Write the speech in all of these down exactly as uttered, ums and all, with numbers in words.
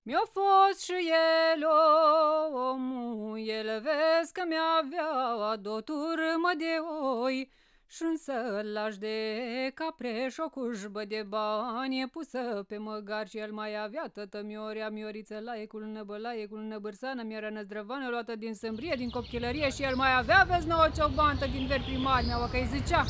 Mi-a fost și el omul, el vezi că mi-avea două turmă de oi și-un sălaș de capre și o cușbă de bani pusă pe măgar și el mai avea tătă miorea, mioriță, laicul, năbălaicul, năbârsană, miorea năzdrăvană luată din sâmbrie, din copchilărie și el mai avea, vezi, nouă ciobantă din veri primari, mi-au că îi zicea.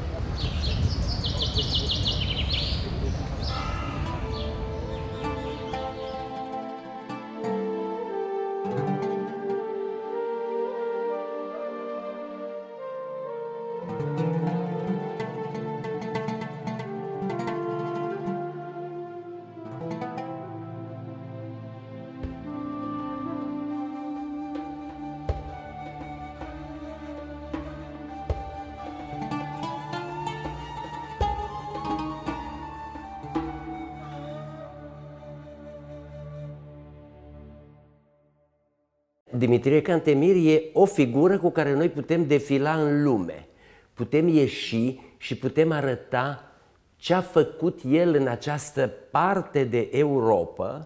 Dimitrie Cantemir e o figură cu care noi putem defila în lume. Putem ieși și putem arăta ce a făcut el în această parte de Europa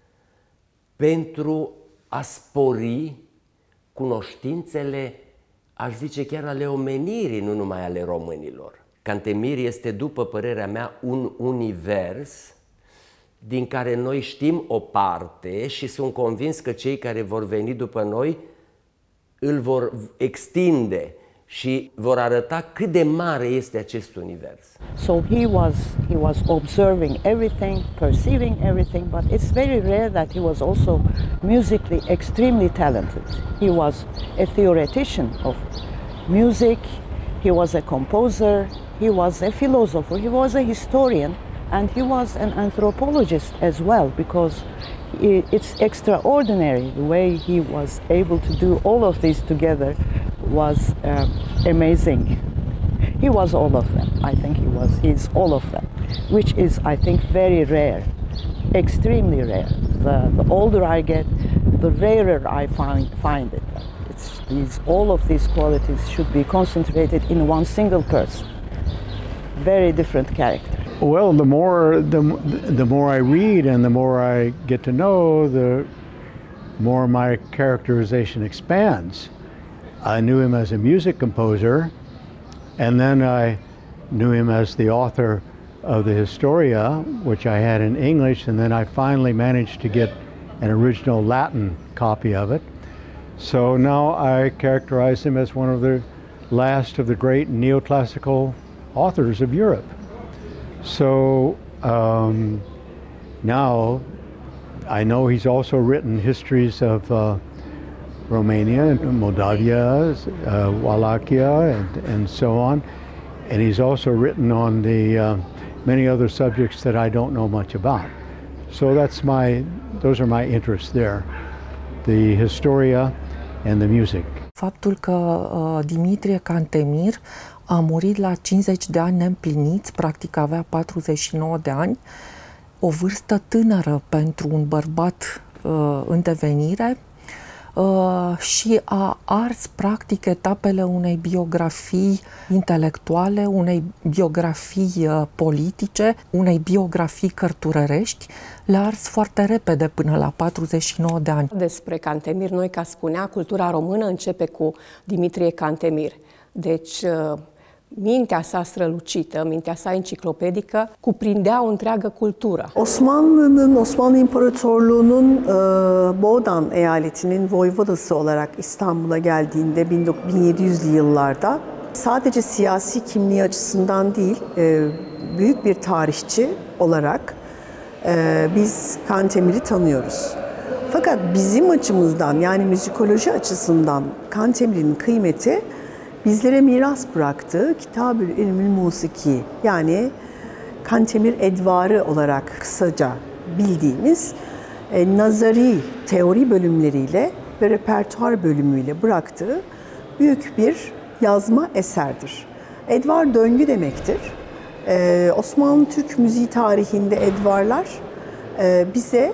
pentru a spori cunoștințele, aș zice chiar ale omenirii, nu numai ale românilor. Cantemir este, după părerea mea, un univers din care noi știm o parte și sunt convins că cei care vor veni după noi îl vor extinde și vor arăta cât de mare este acest univers. So he was he was observing everything, perceiving everything, but it's very rare that he was also musically extremely talented. He was a theoretician of music, he was a composer, he was a philosopher, he was a historian, and he was an anthropologist as well, because it's extraordinary the way he was able to do all of these together was uh, amazing. He was all of them. I think he was he's all of them, which is, I think, very rare, extremely rare. The, the older I get, the rarer I find find it. It's these all of these qualities should be concentrated in one single person. Very different character. Well, the more the, the more I read and the more I get to know, the more my characterization expands. I knew him as a music composer, and then I knew him as the author of the Historia, which I had in English, and then I finally managed to get an original Latin copy of it. So now I characterize him as one of the last of the great neoclassical authors of Europe. So um, now I know he's also written histories of uh, Romania, Moldavia, uh, Wallachia, and, and so on. And he's also written on the uh, many other subjects that I don't know much about. So that's my, those are my interests there, the Historia and the music. Faptul că uh, Dimitrie Cantemir a murit la cincizeci de ani neîmpliniți, practic avea patruzeci și nouă de ani, o vârstă tânără pentru un bărbat uh, în devenire, uh, și a ars practic etapele unei biografii intelectuale, unei biografii uh, politice, unei biografii cărturărești. Le-a ars foarte repede, până la patruzeci și nouă de ani. Despre Cantemir, noi, ca spunea, cultura română începe cu Dimitrie Cantemir. Deci, mintea sa strălucită, mintea sa enciclopedică, cuprindea o întreagă cultură. Osmanlı'nın, Osmanlı İmparatorluğu'nun e, Boğdan eyaletinin voivodası olarak İstanbul'a geldiğinde bin yedi yüzlü yıllarda sadece siyasi kimliği açısından değil, e, büyük bir tarihçi olarak e, biz Cantemir'i tanıyoruz. Fakat bizim açımızdan, yani müzikoloji açısından Cantemir'in kıymeti bizlere miras bıraktığı Kitab-ül İlmül Musiki, yani Cantemir Edvarı olarak kısaca bildiğimiz e, nazari teori bölümleriyle ve repertuar bölümüyle bıraktığı büyük bir yazma eserdir. Edvar döngü demektir. Ee, Osmanlı Türk müziği tarihinde edvarlar e, bize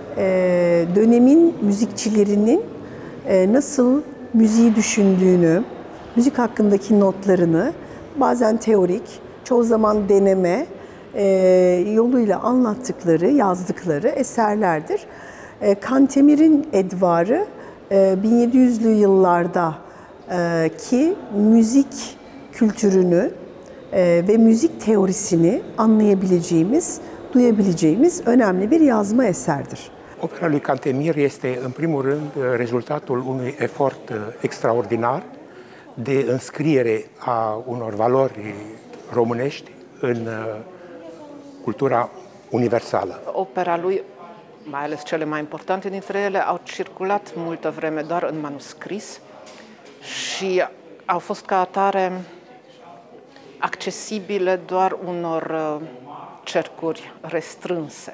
e, dönemin müzikçilerinin e, nasıl müziği düşündüğünü, müzik hakkındaki notlarını bazen teorik, çoğu zaman deneme e, yoluyla anlattıkları, yazdıkları eserlerdir. Kantemir'in Edvarı bin yedi yüzlü yıllarda ki müzik kültürünü ve müzik teorisini anlayabileceğimiz, duyabileceğimiz önemli bir yazma eserdir. Opera lui Cantemir este, în primul rând, rezultatul unui efort extraordinar de înscriere a unor valori românești în cultura universală. Opera lui, mai ales cele mai importante dintre ele, au circulat multă vreme doar în manuscris și au fost ca atare accesibile doar unor cercuri restrânse.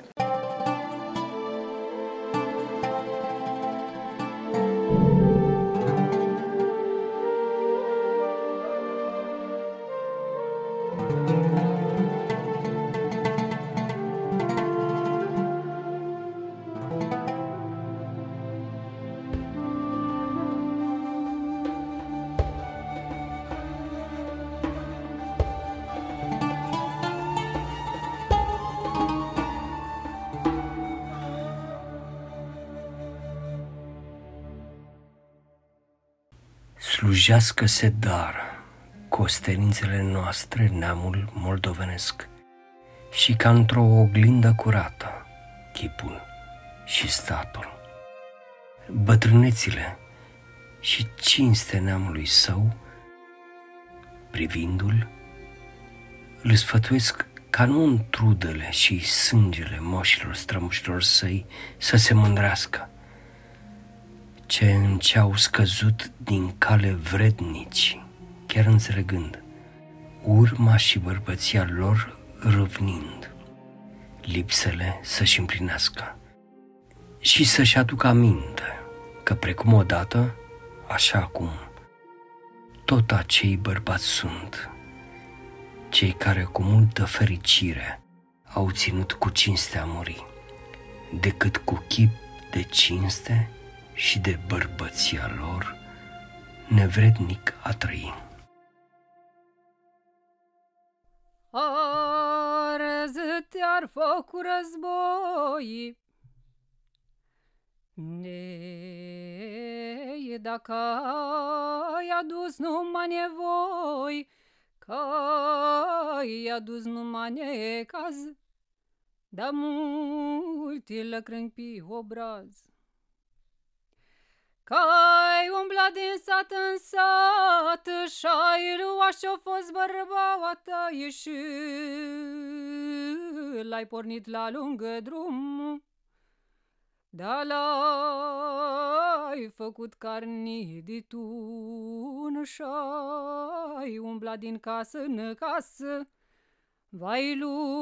Slujească-se dar costelințele noastre, neamul moldovenesc, și ca într-o oglindă curată, chipul și statul. Bătrânețile și cinste neamului său, privindu-l, îl sfătuiesc ca nu în trudele și sângele moșilor strămoșilor săi să se mândrească, ce în ce-au scăzut din cale vrednici, chiar înțelegând, urma și bărbăția lor râvnind, lipsele să-și împlinească și să-și aducă aminte că precum odată, așa acum, tot acei bărbați sunt, cei care cu multă fericire au ținut cu cinste a muri, decât cu chip de cinste și de bărbăția lor nevrednic a trăi. Arză-te-ar fă cu război, ne, dacă ai adus numai nevoi, că ai adus numai necaz, dar mulți lăcrâni pe obraz. Că-ai umblat din sat în sat și-ai luat și-o fost bărbaua ta și l-ai pornit la lungă drum, dar l-ai făcut carni de tun și-ai umblat din casă în casă, vai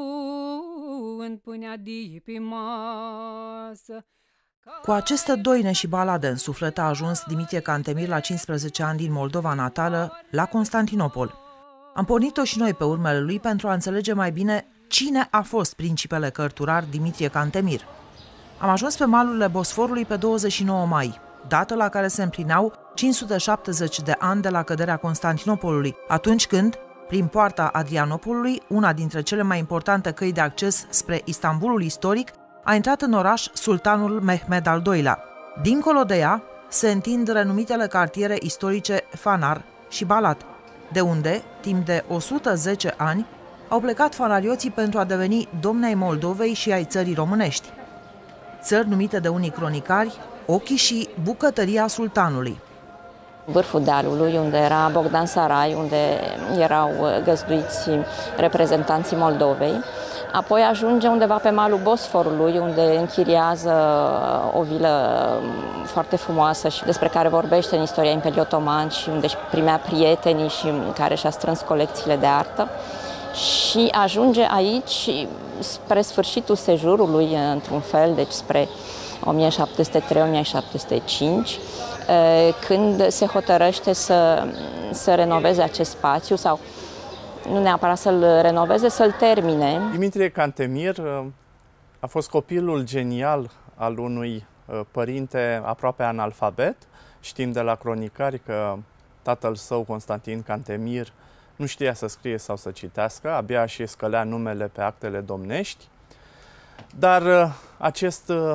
luând pâinea de pe masă. Cu aceste doine și balade în suflet a ajuns Dimitrie Cantemir la cincisprezece ani din Moldova natală, la Constantinopol. Am pornit-o și noi pe urmele lui pentru a înțelege mai bine cine a fost principele cărturar Dimitrie Cantemir. Am ajuns pe malurile Bosforului pe douăzeci și nouă mai, dată la care se împlineau cinci sute șaptezeci de ani de la căderea Constantinopolului, atunci când, prin poarta Adrianopolului, una dintre cele mai importante căi de acces spre Istanbulul istoric, a intrat în oraș sultanul Mehmed al doilea. Dincolo de ea se întind renumitele cartiere istorice Fanar și Balat, de unde, timp de o sută zece ani, au plecat fanarioții pentru a deveni domni ai Moldovei și ai țării românești. Țări numite de unii cronicari ochii și bucătăria sultanului. Vârful dealului, unde era Bogdan Sarai, unde erau găzduiți reprezentanții Moldovei. Apoi ajunge undeva pe malul Bosforului, unde închiriază o vilă foarte frumoasă și despre care vorbește în istoria Imperiului Otoman și unde își primea prietenii și care și-a strâns colecțiile de artă. Și ajunge aici spre sfârșitul sejurului, într-un fel, deci spre o mie șapte sute trei - o mie șapte sute cinci, când se hotărăște să, să renoveze acest spațiu sau nu neapărat să-l renoveze, să-l termine. Dimitrie Cantemir a fost copilul genial al unui părinte aproape analfabet. Știm de la cronicari că tatăl său, Constantin Cantemir, nu știa să scrie sau să citească, abia și scălea numele pe actele domnești. Dar acest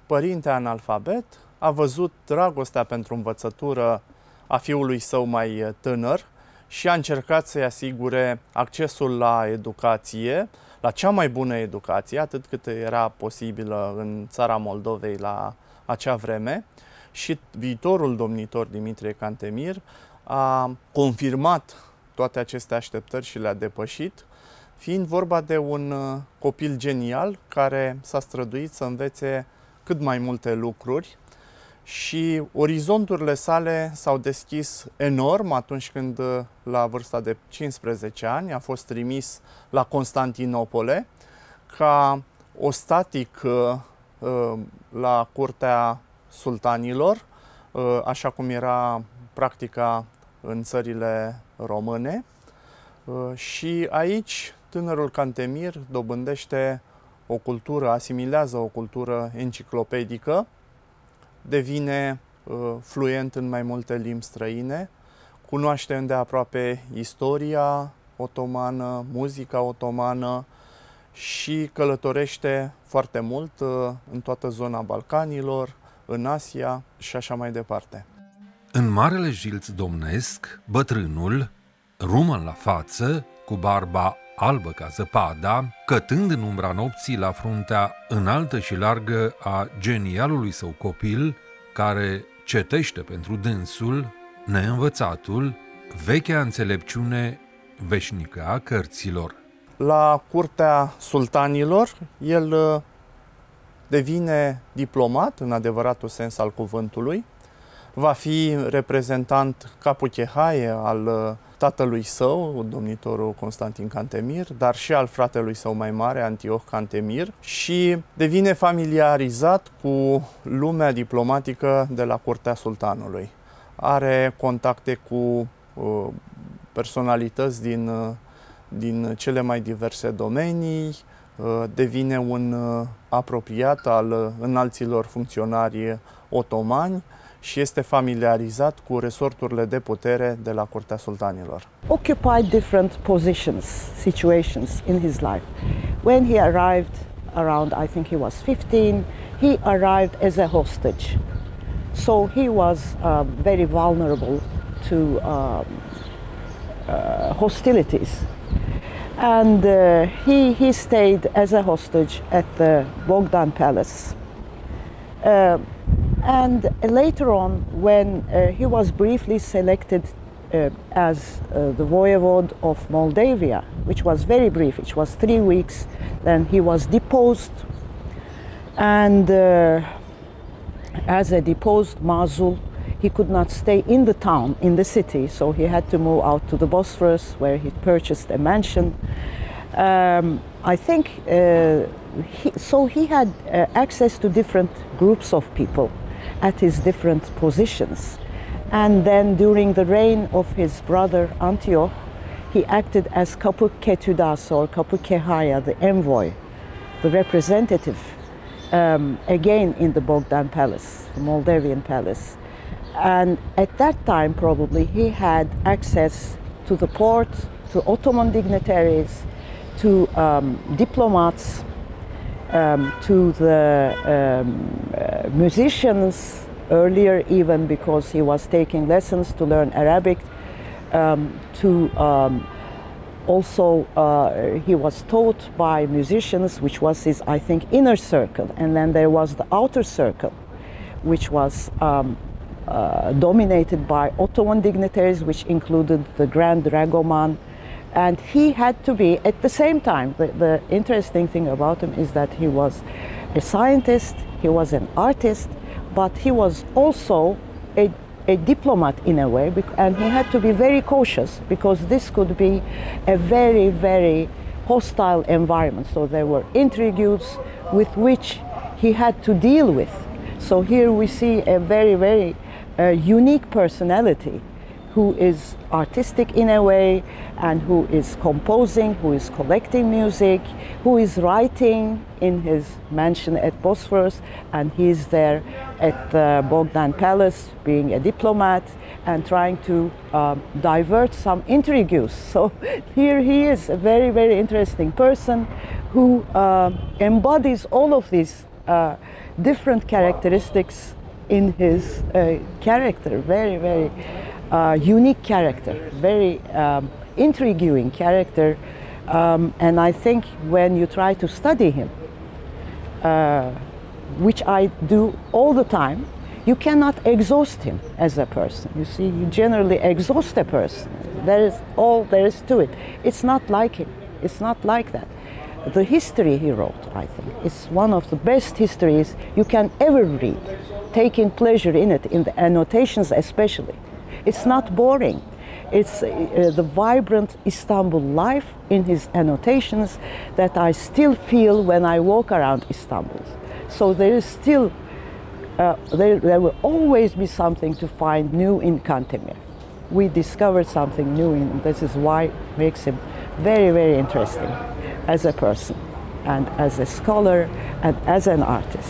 părinte analfabet, a văzut dragostea pentru învățătură a fiului său mai tânăr și a încercat să-i asigure accesul la educație, la cea mai bună educație, atât cât era posibilă în țara Moldovei la acea vreme. Și viitorul domnitor Dimitrie Cantemir a confirmat toate aceste așteptări și le-a depășit, fiind vorba de un copil genial care s-a străduit să învețe cât mai multe lucruri și orizonturile sale s-au deschis enorm atunci când, la vârsta de cincisprezece ani, a fost trimis la Constantinopole ca ostatic la curtea sultanilor, așa cum era practica în țările române. Și aici tânărul Cantemir dobândește o cultură, asimilează o cultură enciclopedică, devine fluent în mai multe limbi străine, cunoaște îndeaproape istoria otomană, muzica otomană și călătorește foarte mult în toată zona Balcanilor, în Asia și așa mai departe. În Marele Jilț domnesc, bătrânul, rumăn la față, cu barba albă ca zăpada, cătând în umbra nopții la fruntea înaltă și largă a genialului său copil, care cetește pentru dânsul, neînvățatul, vechea înțelepciune veșnică a cărților. La curtea sultanilor, el devine diplomat, în adevăratul sens al cuvântului, va fi reprezentant capu chehaie al tatălui său, domnitorul Constantin Cantemir, dar și al fratelui său mai mare, Antioch Cantemir, și devine familiarizat cu lumea diplomatică de la curtea sultanului. Are contacte cu uh, personalități din, uh, din cele mai diverse domenii, uh, devine un uh, apropiat al uh, înalților funcționari otomani și este familiarizat cu resorturile de putere de la curtea sultanilor. Occupied different positions, situations in his life. When he arrived around, I think he was fifteen, he arrived as a hostage. So he was uh, very vulnerable to um, uh, hostilities. And uh, he, he stayed as a hostage at the Bogdan Palace. Uh, And later on, when uh, he was briefly selected uh, as uh, the voivode of Moldavia, which was very brief, it was three weeks, then he was deposed. And uh, as a deposed Mazul, he could not stay in the town, in the city, so he had to move out to the Bosphorus, where he purchased a mansion. Um, I think, uh, he, so he had uh, access to different groups of people at his different positions. And then during the reign of his brother Antioch, he acted as Kapı Ketudas or Kapı Kehaya, the envoy, the representative, um, again in the Bogdan Palace, the Moldavian palace. And at that time probably he had access to the port, to Ottoman dignitaries, to um, diplomats, Um, to the um, uh, musicians, earlier even because he was taking lessons to learn Arabic, um, to um, also uh, he was taught by musicians, which was his, I think, inner circle, and then there was the outer circle, which was um, uh, dominated by Ottoman dignitaries, which included the Grand Dragoman. And he had to be, at the same time, the, the interesting thing about him is that he was a scientist, he was an artist, but he was also a, a diplomat in a way, and he had to be very cautious because this could be a very, very hostile environment. So there were intrigues with which he had to deal with. So here we see a very, very uh, unique personality who is artistic in a way, and who is composing, who is collecting music, who is writing in his mansion at Bosphorus, and he is there at the Bogdan Palace being a diplomat and trying to uh, divert some intrigues. So here he is, a very, very interesting person who uh, embodies all of these uh, different characteristics in his uh, character, very, very uh, unique character, very um, intriguing character. Um, and I think when you try to study him, uh, which I do all the time, you cannot exhaust him as a person. You see, you generally exhaust a person. That is all there is to it. It's not like him. It's not like that. The history he wrote, I think, is one of the best histories you can ever read, taking pleasure in it, in the annotations especially. It's not boring. It's uh, the vibrant Istanbul life in his annotations that I still feel when I walk around Istanbul. So there is still, uh, there, there will always be something to find new in Cantemir. We discovered something new in him. This is why it makes him very, very interesting as a person and as a scholar and as an artist.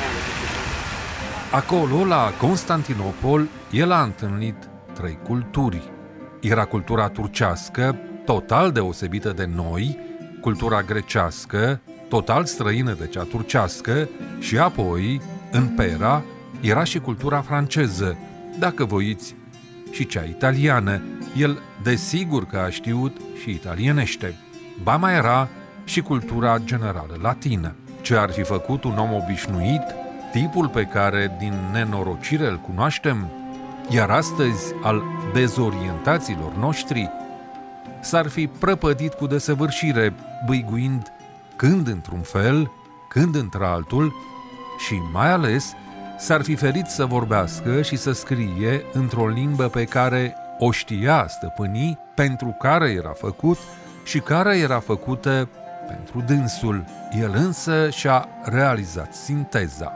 Acolo, la Constantinopol, el a întâlnit trei culturi. Era cultura turcească, total deosebită de noi, cultura grecească, total străină de cea turcească, și apoi, în Pera, era și cultura franceză, dacă voiți, și cea italiană. El, desigur că a știut și italienește. Ba mai era și cultura generală latină. Ce ar fi făcut un om obișnuit, tipul pe care din nenorocire îl cunoaștem, iar astăzi al dezorientaților noștri, s-ar fi prăpădit cu desăvârșire, bâiguind când într-un fel, când într-altul și mai ales s-ar fi ferit să vorbească și să scrie într-o limbă pe care o știa stăpâni, pentru care era făcut și care era făcută pentru dânsul. El însă și-a realizat sinteza.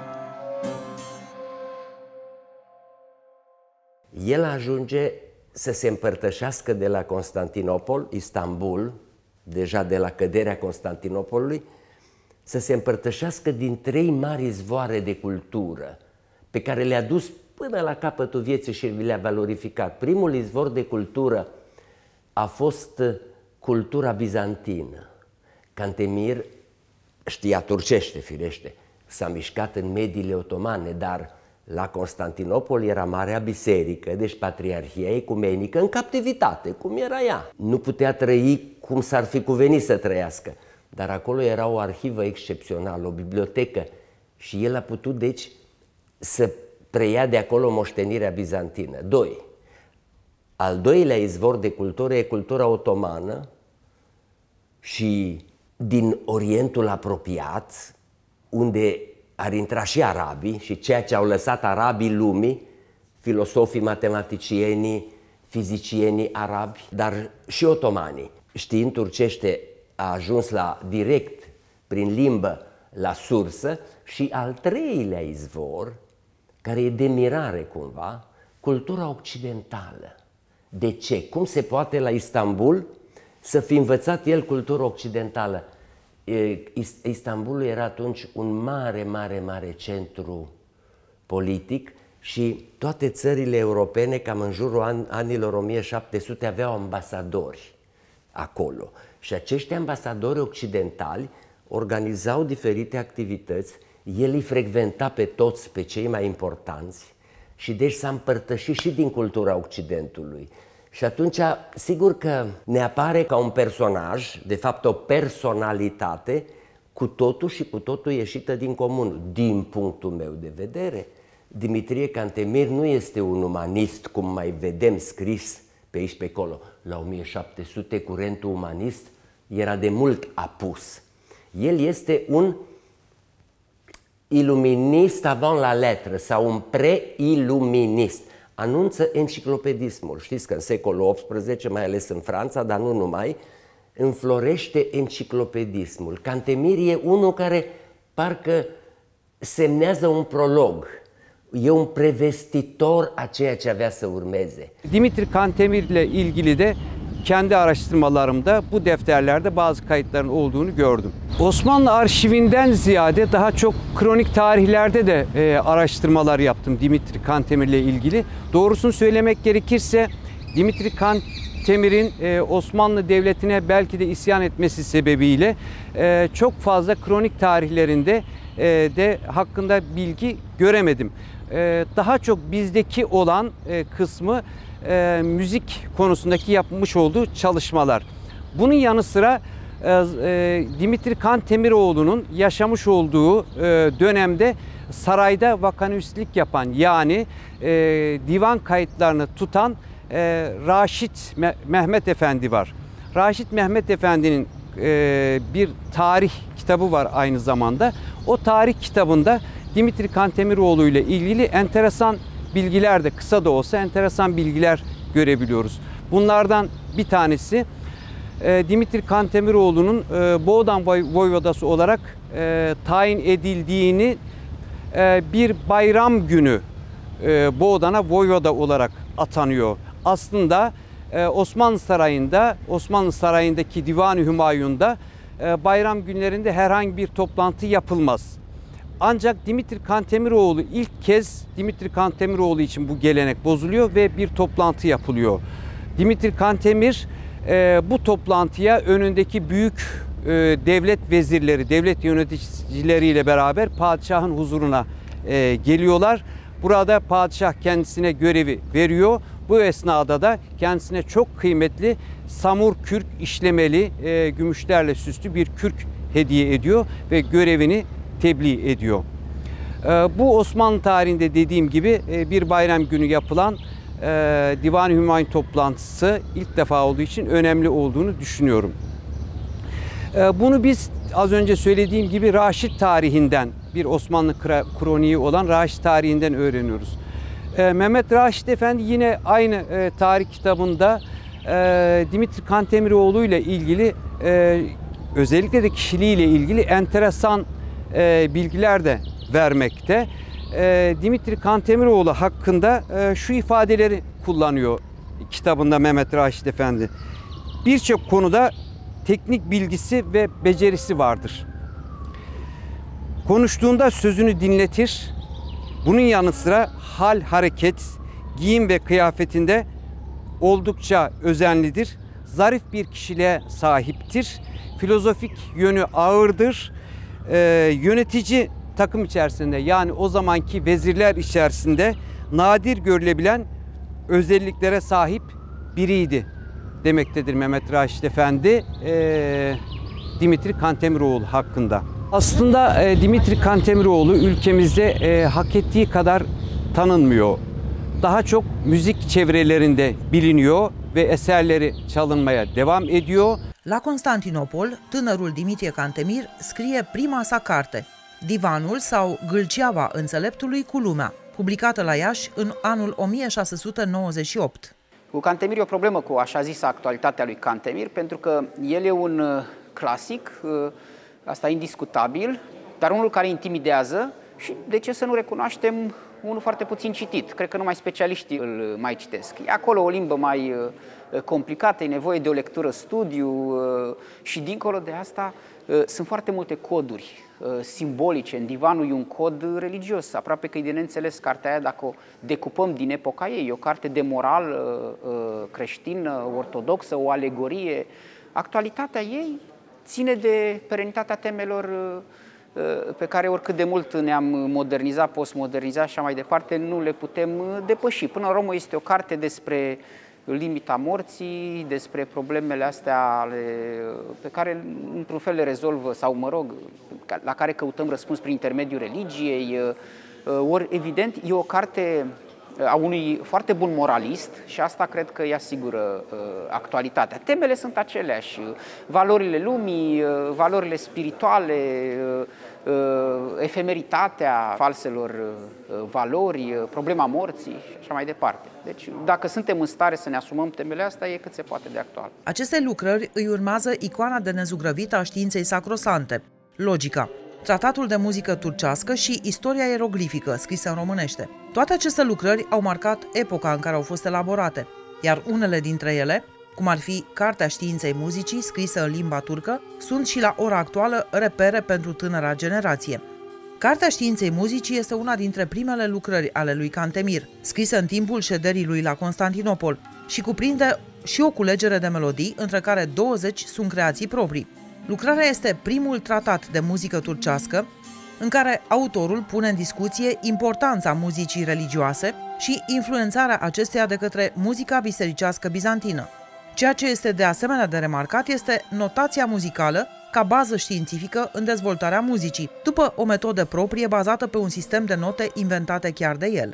El ajunge să se împărtășească de la Constantinopol, Istanbul, deja de la căderea Constantinopolului, să se împărtășească din trei mari izvoare de cultură pe care le-a dus până la capătul vieții și le-a valorificat. Primul izvor de cultură a fost cultura bizantină. Cantemir știa turcește, firește, s-a mișcat în mediile otomane, dar la Constantinopol era Marea Biserică, deci Patriarhia Ecumenică, în captivitate, cum era ea. Nu putea trăi cum s-ar fi cuvenit să trăiască, dar acolo era o arhivă excepțională, o bibliotecă, și el a putut, deci, să preia de acolo moștenirea bizantină. Doi. Al doilea izvor de cultură e cultura otomană și din Orientul apropiat, unde ar intra și arabii și ceea ce au lăsat arabii lumii, filosofii, matematicienii, fizicienii arabi, dar și otomanii. Știind turcește, a ajuns la direct, prin limbă, la sursă. Și al treilea izvor, care e de mirare cumva, cultura occidentală. De ce? Cum se poate la Istanbul să fi învățat el cultura occidentală? Istanbulul era atunci un mare, mare, mare centru politic și toate țările europene, cam în jurul an, anilor o mie șapte sute, aveau ambasadori acolo. Și acești ambasadori occidentali organizau diferite activități, el îi frecventa pe toți, pe cei mai importanți, și deci s-a împărtășit și din cultura Occidentului. Și atunci, sigur că ne apare ca un personaj, de fapt o personalitate, cu totul și cu totul ieșită din comun. Din punctul meu de vedere, Dimitrie Cantemir nu este un umanist, cum mai vedem scris pe aici pe acolo. La o mie șapte sute curentul umanist era de mult apus. El este un iluminist avant la lettre sau un pre-iluminist. Anunță enciclopedismul. Știți că în secolul optsprezece, mai ales în Franța, dar nu numai, înflorește enciclopedismul. Cantemir e unul care parcă semnează un prolog. E un prevestitor a ceea ce avea să urmeze. Dimitrie Cantemir ile ilgili de kendi araştırmalarımda bu defterlerde bazı kayıtların olduğunu gördüm. Osmanlı arşivinden ziyade daha çok kronik tarihlerde de e, araştırmalar yaptım Dimitrie Cantemir ile ilgili. Doğrusunu söylemek gerekirse Dimitrie Cantemir'in e, Osmanlı Devleti'ne belki de isyan etmesi sebebiyle e, çok fazla kronik tarihlerinde de hakkında bilgi göremedim. Daha çok bizdeki olan kısmı müzik konusundaki yapmış olduğu çalışmalar. Bunun yanı sıra Dimitri Kantemiroğlu'nun yaşamış olduğu dönemde sarayda vakanüstülük yapan, yani divan kayıtlarını tutan Raşit Mehmet Efendi var. Raşit Mehmet Efendi'nin bir tarih kitabı var aynı zamanda. O tarih kitabında Dimitri Kantemiroğlu ile ilgili enteresan bilgiler de, kısa da olsa enteresan bilgiler görebiliyoruz. Bunlardan bir tanesi Dimitri Kantemiroğlu'nun Boğdan Voyvodası olarak tayin edildiğini, bir bayram günü Boğdan'a Voyvoda olarak atanıyor. Aslında Osmanlı Sarayı'nda, Osmanlı Sarayı'ndaki Divan-ı Hümayun'da bayram günlerinde herhangi bir toplantı yapılmaz. Ancak Dimitri Kantemiroğlu ilk kez, Dimitri Kantemiroğlu için bu gelenek bozuluyor ve bir toplantı yapılıyor. Dimitri Kantemir bu toplantıya önündeki büyük devlet vezirleri, devlet yöneticileriyle beraber padişahın huzuruna geliyorlar. Burada padişah kendisine görevi veriyor. Bu esnada da kendisine çok kıymetli samur kürk işlemeli, e, gümüşlerle süslü bir kürk hediye ediyor ve görevini tebliğ ediyor. E, bu Osmanlı tarihinde dediğim gibi e, bir bayram günü yapılan e, Divan-ı Hümayun toplantısı ilk defa olduğu için önemli olduğunu düşünüyorum. E, bunu biz az önce söylediğim gibi Raşit tarihinden, bir Osmanlı kroniği olan Raşit tarihinden öğreniyoruz. E, Mehmet Raşit Efendi yine aynı e, tarih kitabında e, Dimitri Kantemiroğlu ile ilgili, e, özellikle de kişiliğiyle ilgili enteresan e, bilgiler de vermekte. E, Dimitri Kantemiroğlu hakkında e, şu ifadeleri kullanıyor kitabında Mehmet Raşit Efendi. Birçok konuda teknik bilgisi ve becerisi vardır. Konuştuğunda sözünü dinletir. Bunun yanı sıra hal, hareket, giyim ve kıyafetinde oldukça özenlidir. Zarif bir kişiliğe sahiptir. Filozofik yönü ağırdır. Ee, yönetici takım içerisinde, yani o zamanki vezirler içerisinde nadir görülebilen özelliklere sahip biriydi demektedir Mehmet Raşit Efendi e, Dimitri Kantemiroğlu hakkında. Aslında e, Dimitri Kantemiroğlu ülkemizde e, hak ettiği kadar tanınmıyor. Daha çok müzik çevrelerinde biliniyor ve eserleri çalınmaya devam ediyor. La Constantinopol, tânărul Dimitrie Cantemir scrie prima sa carte, Divanul sau Gâlceava înțeleptului cu lumea, publicată la Iași în anul o mie șase sute nouăzeci și opt. Cu Cantemir e o problemă cu așa zisă actualitatea lui Cantemir, pentru că el e un clasic, asta indiscutabil, dar unul care intimidează și, de ce să nu recunoaștem, unul foarte puțin citit. Cred că numai specialiștii îl mai citesc. E acolo o limbă mai complicată, e nevoie de o lectură studiu și, dincolo de asta, sunt foarte multe coduri simbolice. În Divanul e un cod religios, aproape că e de neînțeles cartea aia dacă o decupăm din epoca ei. E o carte de moral creștină, ortodoxă, o alegorie. Actualitatea ei ține de perenitatea temelor pe care oricât de mult ne-am modernizat, postmodernizat și așa mai departe, nu le putem depăși. Până la urmă este o carte despre limita morții, despre problemele astea ale, pe care într-un fel le rezolvă, sau mă rog, la care căutăm răspuns prin intermediul religiei. Ori, evident, e o carte a unui foarte bun moralist și asta cred că îi asigură actualitatea. Temele sunt aceleași, valorile lumii, valorile spirituale, efemeritatea falselor valori, problema morții și așa mai departe. Deci, dacă suntem în stare să ne asumăm temele astea, e cât se poate de actual. Aceste lucrări îi urmează icoana de nezugrăvită a științei sacrosante, logica, tratatul de muzică turcească și istoria ieroglifică, scrisă în românește. Toate aceste lucrări au marcat epoca în care au fost elaborate, iar unele dintre ele, cum ar fi Cartea științei muzicii, scrisă în limba turcă, sunt și la ora actuală repere pentru tânăra generație. Cartea științei muzicii este una dintre primele lucrări ale lui Cantemir, scrisă în timpul șederii lui la Constantinopol, și cuprinde și o culegere de melodii, între care douăzeci sunt creații proprii. Lucrarea este primul tratat de muzică turcească în care autorul pune în discuție importanța muzicii religioase și influențarea acesteia de către muzica bisericească bizantină. Ceea ce este de asemenea de remarcat este notația muzicală ca bază științifică în dezvoltarea muzicii, după o metodă proprie bazată pe un sistem de note inventate chiar de el.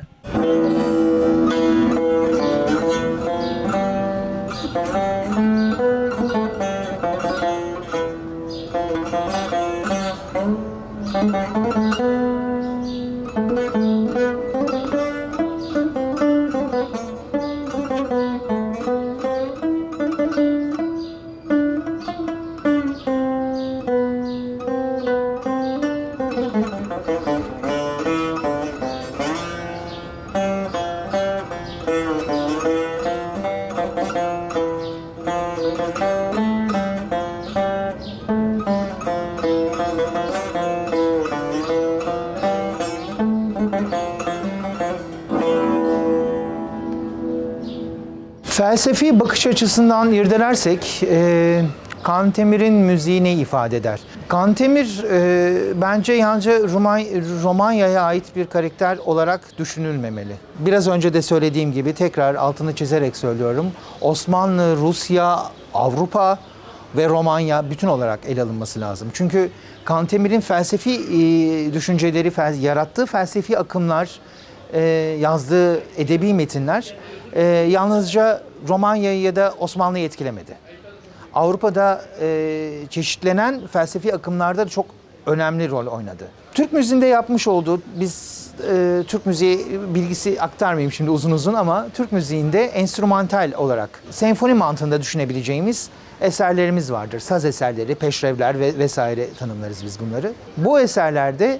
Felsefi bakış açısından irdelersek e, Kantemir'in müziği ne ifade eder? Kantemir e, bence yalnızca Roma, Romanya'ya ait bir karakter olarak düşünülmemeli. Biraz önce de söylediğim gibi tekrar altını çizerek söylüyorum. Osmanlı, Rusya, Avrupa ve Romanya bütün olarak ele alınması lazım. Çünkü Kantemir'in felsefi e, düşünceleri, fel, yarattığı felsefi akımlar, e, yazdığı edebi metinler e, yalnızca Romanya'yı ya da Osmanlı'yı etkilemedi. Avrupa'da e, çeşitlenen felsefi akımlarda da çok önemli rol oynadı. Türk müziğinde yapmış olduğu, biz e, Türk müziği bilgisi aktarmayayım şimdi uzun uzun ama Türk müziğinde enstrümantal olarak senfoni mantığında düşünebileceğimiz eserlerimiz vardır. Saz eserleri, peşrevler ve vesaire tanımlarız biz bunları. Bu eserlerde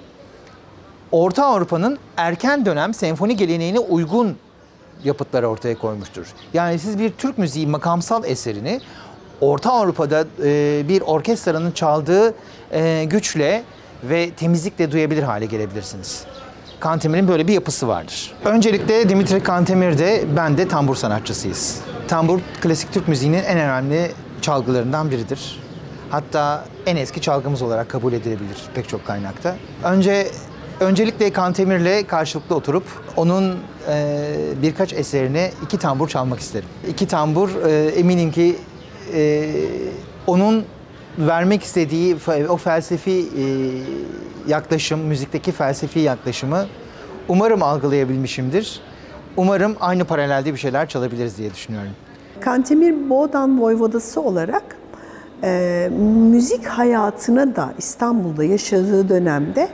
Orta Avrupa'nın erken dönem senfoni geleneğine uygun yapıtları ortaya koymuştur. Yani siz bir Türk müziği makamsal eserini Orta Avrupa'da e, bir orkestranın çaldığı e, güçle ve temizlikle duyabilir hale gelebilirsiniz. Kantemir'in böyle bir yapısı vardır. Öncelikle Dimitri Kantemir de ben de tambur sanatçısıyız. Tambur klasik Türk müziğinin en önemli çalgılarından biridir. Hatta en eski çalgımız olarak kabul edilebilir pek çok kaynakta. Önce öncelikle Kantemir'le karşılıklı oturup onun e, birkaç eserine iki tambur çalmak isterim. İki tambur e, eminim ki e, onun vermek istediği o felsefi e, yaklaşım, müzikteki felsefi yaklaşımı umarım algılayabilmişimdir. Umarım aynı paralelde bir şeyler çalabiliriz diye düşünüyorum. Kantemir Boğdan Voyvodası olarak e, müzik hayatına da İstanbul'da yaşadığı dönemde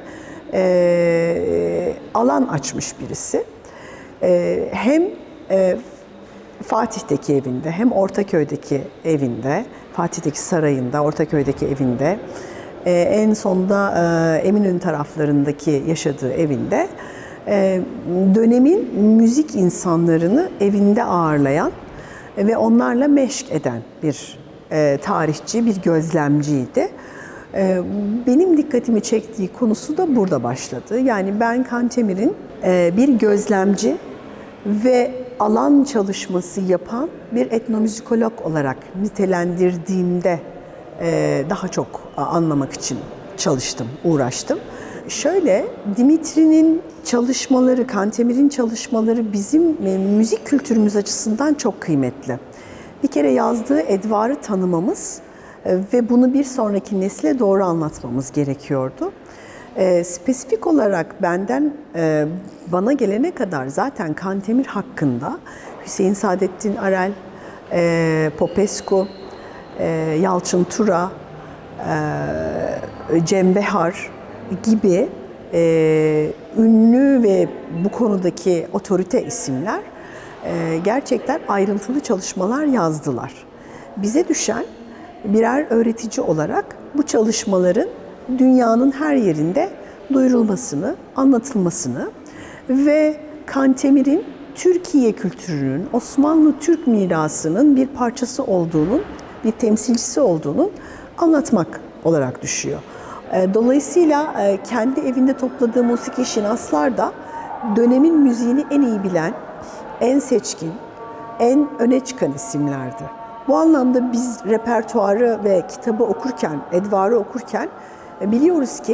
e, alan açmış birisi. E, hem e, Fatih'teki evinde hem Ortaköy'deki evinde, Fatih'teki sarayında, Ortaköy'deki evinde, e, en sonunda e, Eminönü taraflarındaki yaşadığı evinde e, dönemin müzik insanlarını evinde ağırlayan ve onlarla meşk eden bir e, tarihçi, bir gözlemciydi. E, benim dikkatimi çektiği konusu da burada başladı. Yani ben Kantemir'in e, bir gözlemci ve alan çalışması yapan bir etnomüzikolog olarak nitelendirdiğimde e, daha çok anlamak için çalıştım, uğraştım. Şöyle, Dimitri'nin çalışmaları, Kantemir'in çalışmaları bizim e, müzik kültürümüz açısından çok kıymetli. Bir kere yazdığı edvarı tanımamız e, ve bunu bir sonraki nesle doğru anlatmamız gerekiyordu. E, spesifik olarak benden e, bana gelene kadar zaten Kantemir hakkında Hüseyin Saadettin Arel, e, Popescu, e, Yalçın Tura, e, Cem Behar gibi e, ünlü ve bu konudaki otorite isimler e, gerçekten ayrıntılı çalışmalar yazdılar. Bize düşen birer öğretici olarak bu çalışmaların dünyanın her yerinde duyurulmasını, anlatılmasını ve Kantemir'in Türkiye kültürünün, Osmanlı Türk mirasının bir parçası olduğunun, bir temsilcisi olduğunun anlatmak olarak düşüyor. Dolayısıyla kendi evinde topladığı musiki şinaslar da dönemin müziğini en iyi bilen, en seçkin, en öne çıkan isimlerdi. Bu anlamda biz repertuarı ve kitabı okurken, edvarı okurken biliyoruz ki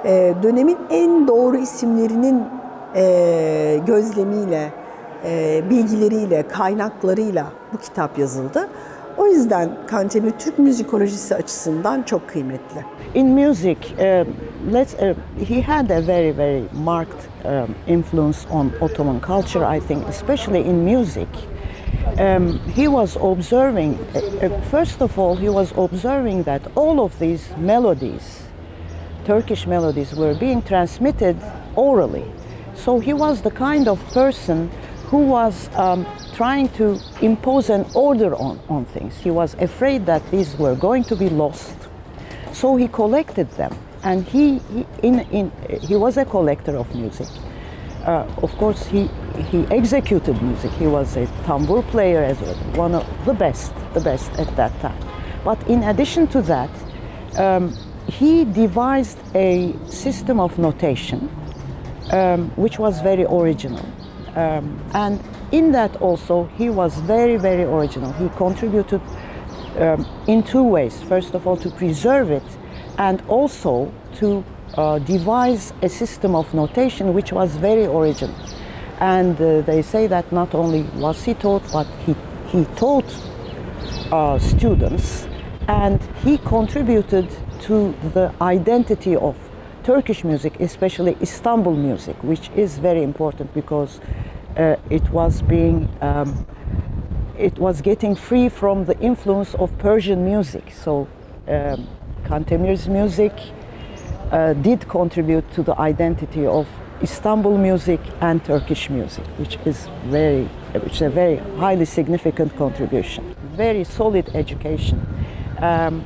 e, dönemin en doğru isimlerinin e, gözlemiyle, e, bilgileriyle, kaynaklarıyla bu kitap yazıldı. O yüzden Kantemir Türk müzikolojisi açısından çok kıymetli. In music, uh, let's, uh, he had a very, very marked um, influence on Ottoman culture, I think, especially in music. Um, he was observing, uh, uh, first of all, he was observing that all of these melodies, Turkish melodies, were being transmitted orally. So he was the kind of person who was um, trying to impose an order on, on things. He was afraid that these were going to be lost. So he collected them, and he, he, in, in, he was a collector of music. Uh, of course, he, he executed music. He was a tambour player as well, one of the best, the best at that time. But in addition to that, um, he devised a system of notation, um, which was very original. Um, and in that also, he was very, very original. He contributed um, in two ways. First of all, to preserve it, and also to uh, devise a system of notation which was very original. And uh, they say that not only was he taught, but he, he taught uh, students, and he contributed to the identity of Turkish music, especially Istanbul music, which is very important because uh, it was being, um, it was getting free from the influence of Persian music. So um, Kantemir's music uh, did contribute to the identity of Istanbul music and Turkish music, which is very, which is a very highly significant contribution. Very solid education, um,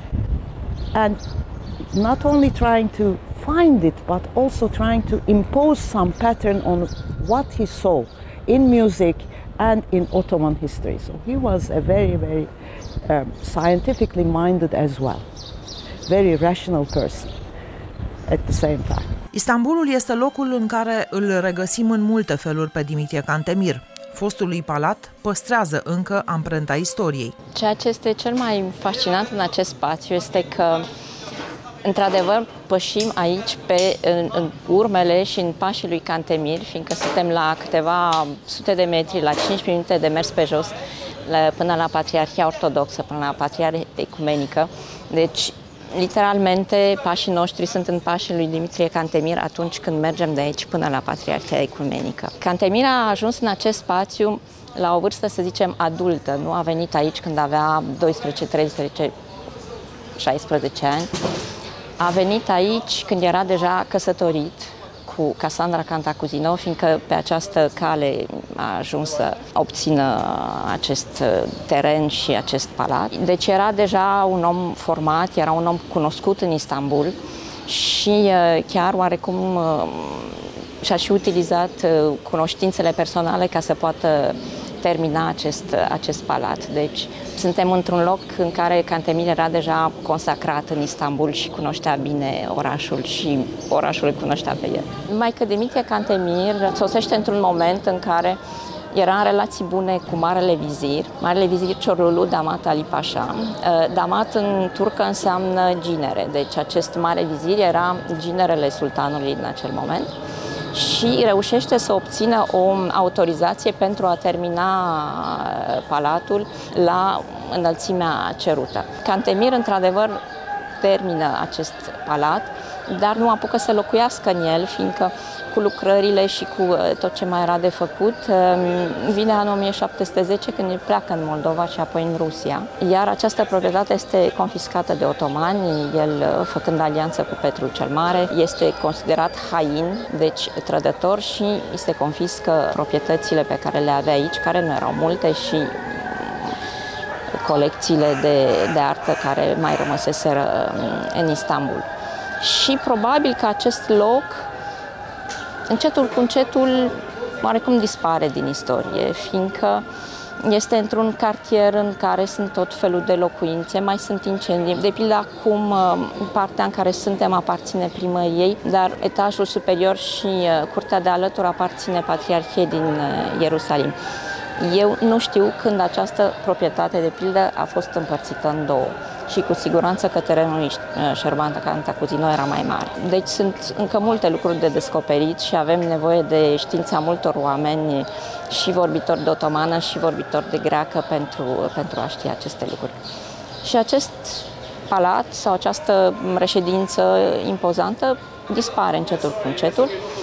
and not only trying to find it, but also trying to impose some pattern on what he saw in music and in Ottoman history. So he was a very, very um, scientifically minded as well, very rational person at the same time. Istanbulul este locul în care îl regăsim în multe feluri pe Dimitrie Cantemir. Fostului palat păstrează încă amprenta istoriei. Ceea ce este cel mai fascinant în acest spațiu este că, într-adevăr, pășim aici pe, în, în urmele și în pașii lui Cantemir, fiindcă suntem la câteva sute de metri, la cinci minute de mers pe jos, la, până la Patriarhia Ortodoxă, până la Patriarhia Ecumenică. Deci, literalmente, pașii noștri sunt în pașii lui Dimitrie Cantemir atunci când mergem de aici până la Patriarhia Ecumenică. Cantemir a ajuns în acest spațiu la o vârstă, să zicem, adultă. Nu a venit aici când avea doisprezece, treisprezece, șaisprezece ani. A venit aici când era deja căsătorit cu Cassandra Cantacuzino, fiindcă pe această cale a ajuns să obțină acest teren și acest palat. Deci era deja un om format, era un om cunoscut în Istanbul și chiar oarecum și-a și utilizat cunoștințele personale ca să poată termina acest, acest palat. Deci suntem într-un loc în care Cantemir era deja consacrat în Istanbul și cunoștea bine orașul și orașul îl cunoștea pe el. Numai că Dimitrie Cantemir sosește într-un moment în care era în relații bune cu Marele Vizir, Marele Vizir Ciorlulu Damat Ali Pașa. Damat în turcă înseamnă ginere, deci acest Mare Vizir era ginerele sultanului în acel moment și reușește să obțină o autorizație pentru a termina palatul la înălțimea cerută. Cantemir, într-adevăr, termină acest palat, dar nu apucă să locuiască în el, fiindcă cu lucrările și cu tot ce mai era de făcut, vine anul o mie șapte sute zece când el pleacă în Moldova și apoi în Rusia. Iar această proprietate este confiscată de otomani, el făcând alianță cu Petru cel Mare, este considerat hain, deci trădător, și îi se confiscă proprietățile pe care le avea aici, care nu erau multe, și colecțiile de, de artă care mai rămăseseră în Istanbul. Și probabil că acest loc, încetul cu încetul, oarecum dispare din istorie, fiindcă este într-un cartier în care sunt tot felul de locuințe, mai sunt incendii. De pildă, acum, partea în care suntem aparține primăriei, dar etajul superior și curtea de alături aparține Patriarhiei din Ierusalim. Eu nu știu când această proprietate, de pildă, a fost împărțită în două. și cu siguranță că terenul Șerban Cantacuzino era mai mare. Deci sunt încă multe lucruri de descoperit și avem nevoie de știința multor oameni, și vorbitori de otomană și vorbitori de greacă, pentru, pentru a ști aceste lucruri. Și acest palat sau această reședință impozantă dispare încetul cu încetul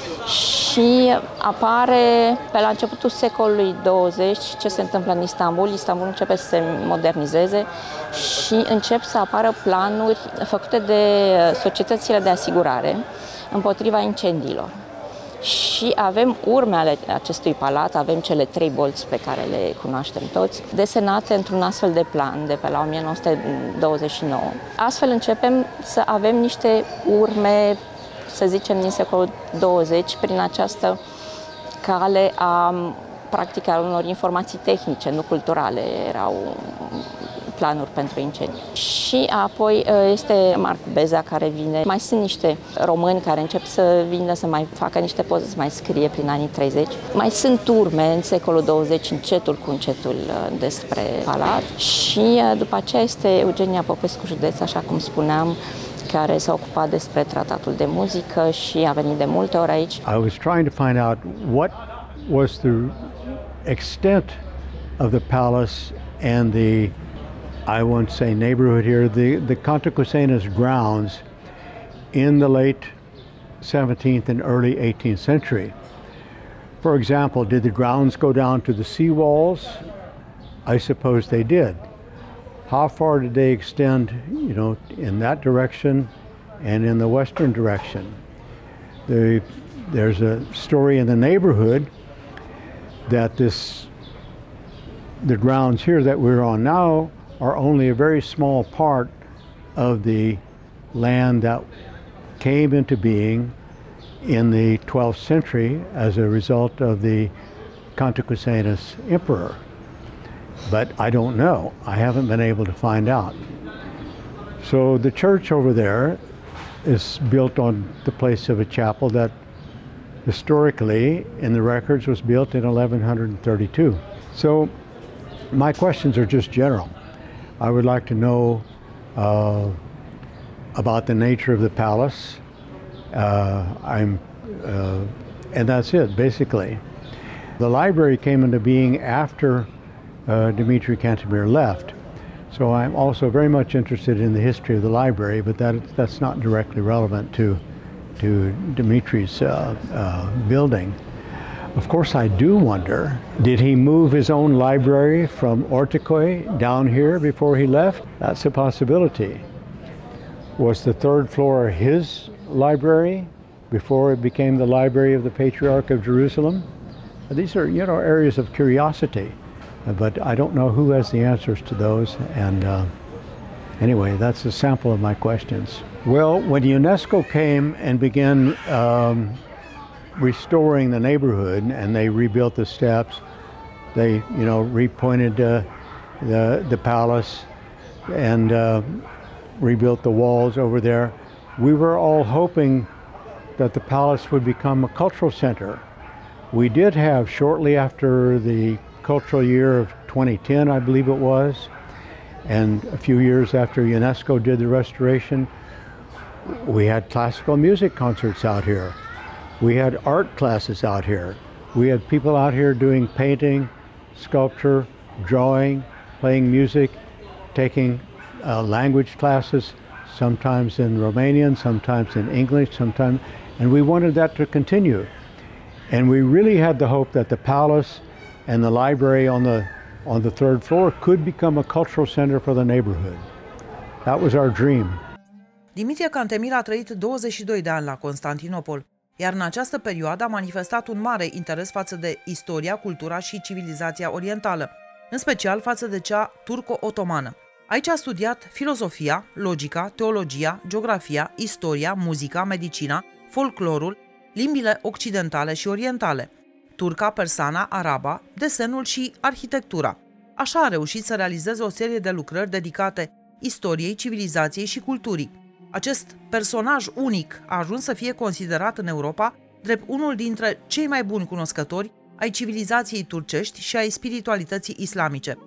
și apare pe la începutul secolului douăzeci. Ce se întâmplă în Istanbul? Istanbul începe să se modernizeze și încep să apară planuri făcute de societățile de asigurare împotriva incendiilor. Și avem urme ale acestui palat, avem cele trei bolți pe care le cunoaștem toți, desenate într-un astfel de plan de pe la o mie nouă sute douăzeci și nouă. Astfel începem să avem niște urme, să zicem, din secolul douăzeci, prin această cale a practic a unor informații tehnice, nu culturale, erau planuri pentru incendii. Și apoi este Marc Beza care vine. Mai sunt niște români care încep să vină să mai facă niște poze, să mai scrie prin anii treizeci. Mai sunt urme în secolul douăzeci, încetul cu încetul, despre palat. Și după aceea este Eugenia Popescu Județ, așa cum spuneam, care s-a ocupat despre tratatul de muzică și a venit de multe ori aici. I was trying to find out what was the extent of the palace and the, I won't say neighborhood here, the, the Cantacucenas grounds in the late seventeenth and early eighteenth century. For example, did the grounds go down to the sea walls? I suppose they did. How far did they extend, you know, in that direction and in the western direction? The, there's a story in the neighborhood that this, the grounds here that we're on now are only a very small part of the land that came into being in the twelfth century as a result of the Cantacucenas emperor. But I don't know. I haven't been able to find out. So the church over there is built on the place of a chapel that historically in the records was built in eleven thirty-two. So my questions are just general. I would like to know uh, about the nature of the palace. Uh, I'm, uh, and that's it, basically. The library came into being after uh, Dimitrie Cantemir left. So I'm also very much interested in the history of the library, but that, that's not directly relevant to, to Dimitri's uh, uh, building. Of course, I do wonder, did he move his own library from Orticoi down here before he left? That's a possibility. Was the third floor his library before it became the library of the Patriarch of Jerusalem? These are, you know, areas of curiosity, but I don't know who has the answers to those. And uh, anyway, that's a sample of my questions. Well, when UNESCO came and began um, restoring the neighborhood, and they rebuilt the steps, they, you know, repointed uh, the the palace and uh, rebuilt the walls over there. We were all hoping that the palace would become a cultural center. We did have, shortly after the cultural year of twenty ten, I believe it was, and a few years after UNESCO did the restoration, we had classical music concerts out here. We had art classes out here. We had people out here doing painting, sculpture, drawing, playing music, taking uh, language classes, sometimes in Romanian, sometimes in English, sometimes, and we wanted that to continue. And we really had the hope that the palace and the library on the, on the third floor could become a cultural center for the neighborhood. That was our dream. Dimitrie Cantemir a trăit douăzeci și doi de ani la Constantinopol, iar în această perioadă a manifestat un mare interes față de istoria, cultura și civilizația orientală, în special față de cea turco-otomană. Aici a studiat filozofia, logica, teologia, geografia, istoria, muzica, medicina, folclorul, limbile occidentale și orientale, turca, persana, araba, desenul și arhitectura. Așa a reușit să realizeze o serie de lucrări dedicate istoriei, civilizației și culturii. Acest personaj unic a ajuns să fie considerat în Europa drept unul dintre cei mai buni cunoscători ai civilizației turcești și ai spiritualității islamice.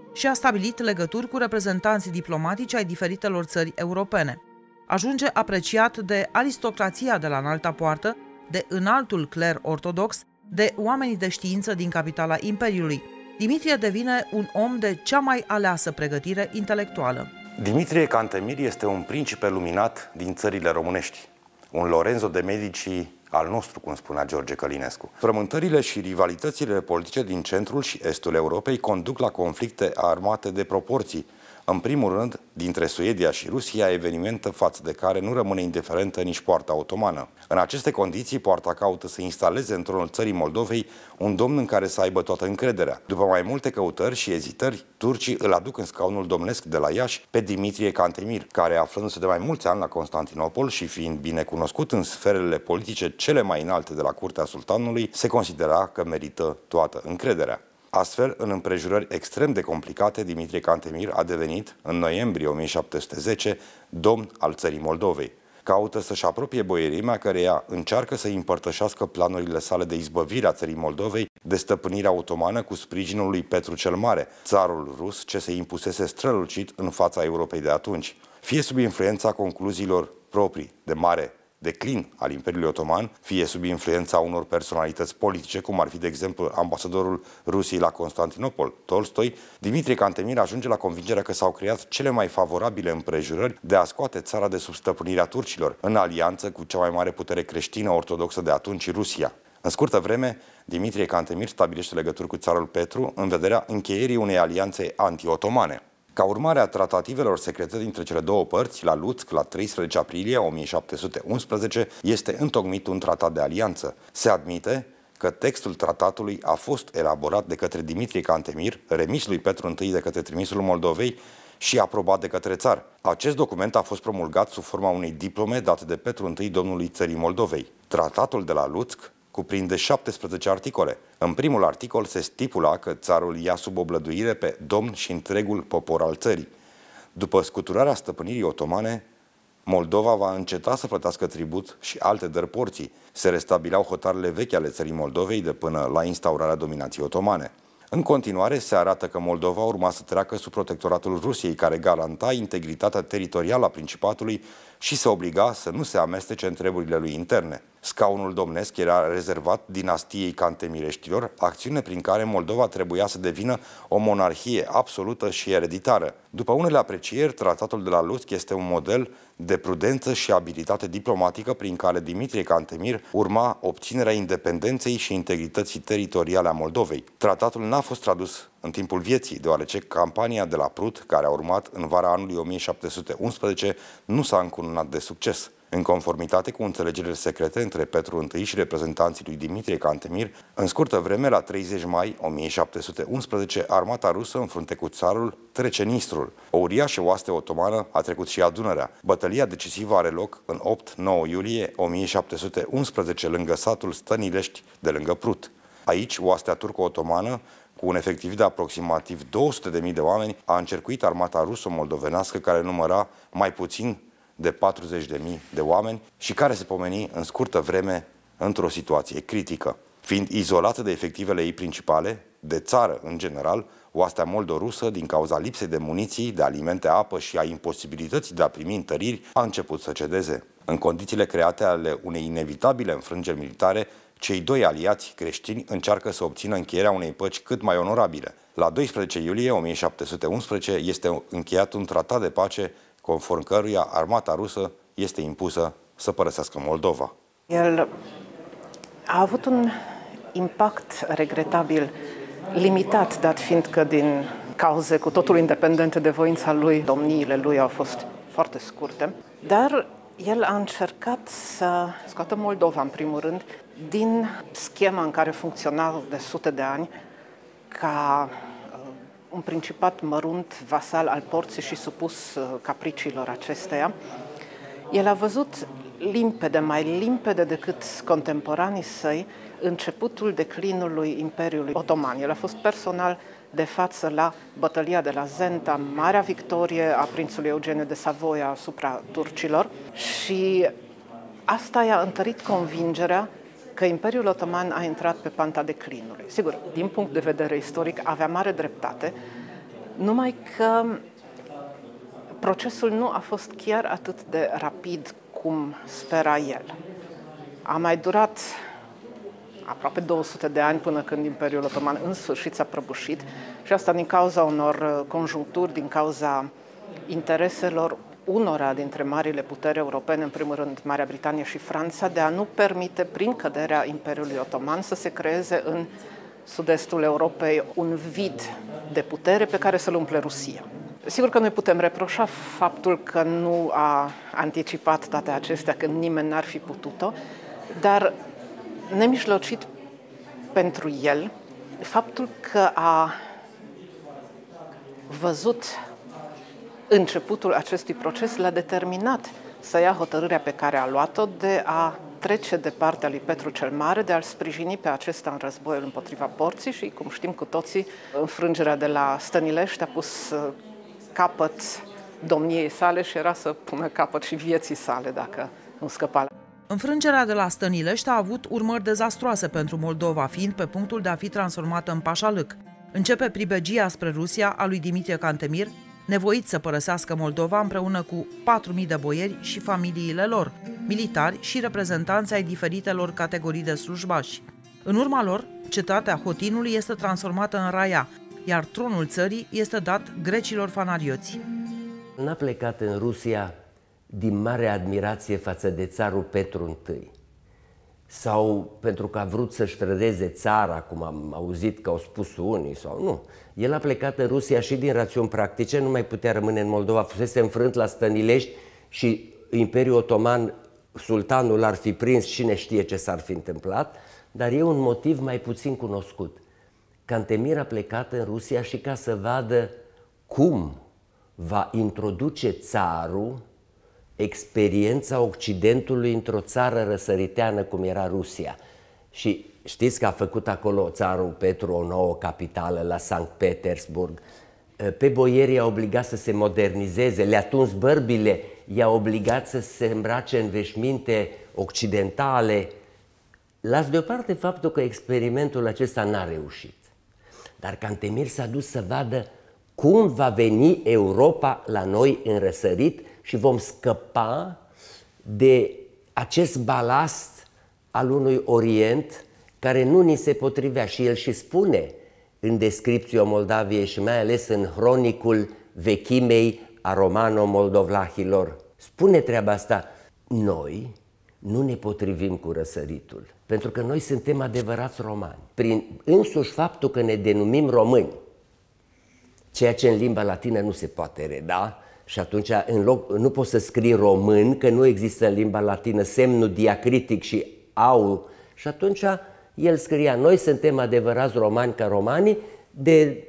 și a stabilit legături cu reprezentanții diplomatici ai diferitelor țări europene. Ajunge apreciat de aristocrația de la înalta poartă, de înaltul cler ortodox, de oamenii de știință din capitala Imperiului. Dimitrie devine un om de cea mai aleasă pregătire intelectuală. Dimitrie Cantemir este un principe luminat din țările românești, un Lorenzo de Medici al nostru, cum spunea George Călinescu. Frământările și rivalitățile politice din centrul și estul Europei conduc la conflicte armate de proporții, în primul rând dintre Suedia și Rusia, evenimente față de care nu rămâne indiferentă nici poarta otomană. În aceste condiții, poarta caută să instaleze în tronul țării Moldovei un domn în care să aibă toată încrederea. După mai multe căutări și ezitări, turcii îl aduc în scaunul domnesc de la Iași pe Dimitrie Cantemir, care, aflându-se de mai mulți ani la Constantinopol și fiind bine cunoscut în sferele politice cele mai înalte de la curtea sultanului, se considera că merită toată încrederea. Astfel, în împrejurări extrem de complicate, Dimitrie Cantemir a devenit, în noiembrie o mie șapte sute zece, domn al țării Moldovei. Caută să-și apropie boierimea, căreia încearcă să împărtășească planurile sale de izbăvire a țării Moldovei de stăpânirea otomană cu sprijinul lui Petru cel Mare, țarul rus ce se impusese strălucit în fața Europei de atunci. Fie sub influența concluziilor proprii de mare declin al Imperiului Otoman, fie sub influența unor personalități politice, cum ar fi, de exemplu, ambasadorul Rusiei la Constantinopol, Tolstoi, Dimitrie Cantemir ajunge la convingerea că s-au creat cele mai favorabile împrejurări de a scoate țara de sub stăpânirea turcilor, în alianță cu cea mai mare putere creștină ortodoxă de atunci, Rusia. În scurtă vreme, Dimitrie Cantemir stabilește legături cu țarul Petru în vederea încheierii unei alianțe anti-otomane. Ca urmare a tratativelor secrete dintre cele două părți, la Lutsk, la treisprezece aprilie o mie șapte sute unsprezece, este întocmit un tratat de alianță. Se admite că textul tratatului a fost elaborat de către Dimitrie Cantemir, remis lui Petru I de către trimisul Moldovei și aprobat de către țar. Acest document a fost promulgat sub forma unei diplome date de Petru I domnului țării Moldovei. Tratatul de la Lutsk cuprinde șaptesprezece articole. În primul articol se stipula că țarul ia sub oblăduire pe domn și întregul popor al țării. După scuturarea stăpânirii otomane, Moldova va înceta să plătească tribut și alte dări porții. Se restabileau hotarele vechi ale țării Moldovei de până la instaurarea dominației otomane. În continuare, se arată că Moldova urma să treacă sub protectoratul Rusiei, care garanta integritatea teritorială a Principatului și se obliga să nu se amestece în treburile lui interne. Scaunul domnesc era rezervat dinastiei Cantemireștilor, acțiune prin care Moldova trebuia să devină o monarhie absolută și ereditară. După unele aprecieri, tratatul de la Lutsk este un model de prudență și abilitate diplomatică prin care Dimitrie Cantemir urma obținerea independenței și integrității teritoriale a Moldovei. Tratatul n-a fost tradus în timpul vieții, deoarece campania de la Prut, care a urmat în vara anului o mie șapte sute unsprezece, nu s-a încununat de succes. În conformitate cu înțelegerile secrete între Petru I și reprezentanții lui Dimitrie Cantemir, în scurtă vreme, la treizeci mai o mie șapte sute unsprezece, armata rusă în frunte cu țarul trece Nistrul. O uriașă oaste otomană a trecut și ea Dunărea. Bătălia decisivă are loc în opt nouă iulie o mie șapte sute unsprezece lângă satul Stănilești, de lângă Prut. Aici, oastea turco-otomană, cu un efectiv de aproximativ două sute de mii de oameni, a încercuit armata ruso-moldovenească, care număra mai puțin de patruzeci de mii de oameni și care se pomeni în scurtă vreme într-o situație critică. Fiind izolată de efectivele ei principale, de țară în general, oastea moldorusă, din cauza lipsei de muniții, de alimente, apă și a imposibilității de a primi întăriri, a început să cedeze. În condițiile create ale unei inevitabile înfrângeri militare, cei doi aliați creștini încearcă să obțină încheierea unei păci cât mai onorabile. La doisprezece iulie o mie șapte sute unsprezece este încheiat un tratat de pace conform căruia armata rusă este impusă să părăsească Moldova. El a avut un impact regretabil, limitat, dat fiind că din cauze cu totul independente de voința lui, domniile lui au fost foarte scurte, dar el a încercat să scoată Moldova, în primul rând, din schema în care funcționa de sute de ani, ca un principat mărunt, vasal al porții și supus capriciilor acesteia. El a văzut limpede, mai limpede decât contemporanii săi, începutul declinului Imperiului Otoman. El a fost personal de față la bătălia de la Zenta, marea victorie a prințului Eugeniu de Savoia asupra turcilor, și asta i-a întărit convingerea că Imperiul Otoman a intrat pe panta declinului. Sigur, din punct de vedere istoric avea mare dreptate, Numai că procesul nu a fost chiar atât de rapid cum spera el. A mai durat aproape două sute de ani până când Imperiul Otoman în sfârșit s-a prăbușit și asta din cauza unor conjuncturi, din cauza intereselor unora dintre marile puteri europene, în primul rând Marea Britanie și Franța, de a nu permite, prin căderea Imperiului Otoman, să se creeze în sud-estul Europei un vid de putere pe care să-l umple Rusia. Sigur că noi putem reproșa faptul că nu a anticipat toate acestea, că nimeni n-ar fi putut-o, dar nemijlocit pentru el, faptul că a văzut începutul acestui proces l-a determinat să ia hotărârea pe care a luat-o de a trece de partea lui Petru cel Mare, de a-l sprijini pe acesta în războiul împotriva porții și, cum știm cu toții, înfrângerea de la Stănilești a pus capăt domniei sale și era să pună capăt și vieții sale dacă nu scăpa. Înfrângerea de la Stănilești a avut urmări dezastroase pentru Moldova, fiind pe punctul de a fi transformată în pașalâc. Începe pribegia spre Rusia a lui Dimitrie Cantemir, nevoit să părăsească Moldova împreună cu patru mii de boieri și familiile lor, militari și reprezentanți ai diferitelor categorii de slujbași. În urma lor, cetatea Hotinului este transformată în raia, iar tronul țării este dat grecilor fanarioți. N-a plecat în Rusia din mare admirație față de țarul Petru I, sau pentru că a vrut să-și trădeze țara, cum am auzit că au spus unii, sau nu. El a plecat în Rusia și din rațiuni practice, nu mai putea rămâne în Moldova, fusese înfrânt la Stănilești și Imperiul Otoman, sultanul ar fi prins, cine știe ce s-ar fi întâmplat, dar e un motiv mai puțin cunoscut. Cantemir a plecat în Rusia și ca să vadă cum va introduce țarul experiența Occidentului într-o țară răsăriteană cum era Rusia. Și știți că a făcut acolo țarul Petru o nouă capitală la Sankt Petersburg. Pe boieri i-a obligat să se modernizeze, le-a tuns bărbile, i-a obligat să se îmbrace în veșminte occidentale. Las deoparte faptul că experimentul acesta n-a reușit. Dar Cantemir s-a dus să vadă cum va veni Europa la noi în răsărit și vom scăpa de acest balast al unui Orient care nu ni se potrivea. Și el și spune în descripția Moldaviei și mai ales în hronicul vechimei a romano-moldovlahilor. Spune treaba asta, noi nu ne potrivim cu răsăritul, pentru că noi suntem adevărați romani. Prin însuși faptul că ne denumim români, ceea ce în limba latină nu se poate reda, și atunci în loc, nu poți să scrii român, că nu există în limba latină semnul diacritic și au, și atunci el scria, noi suntem adevărați romani ca romanii, de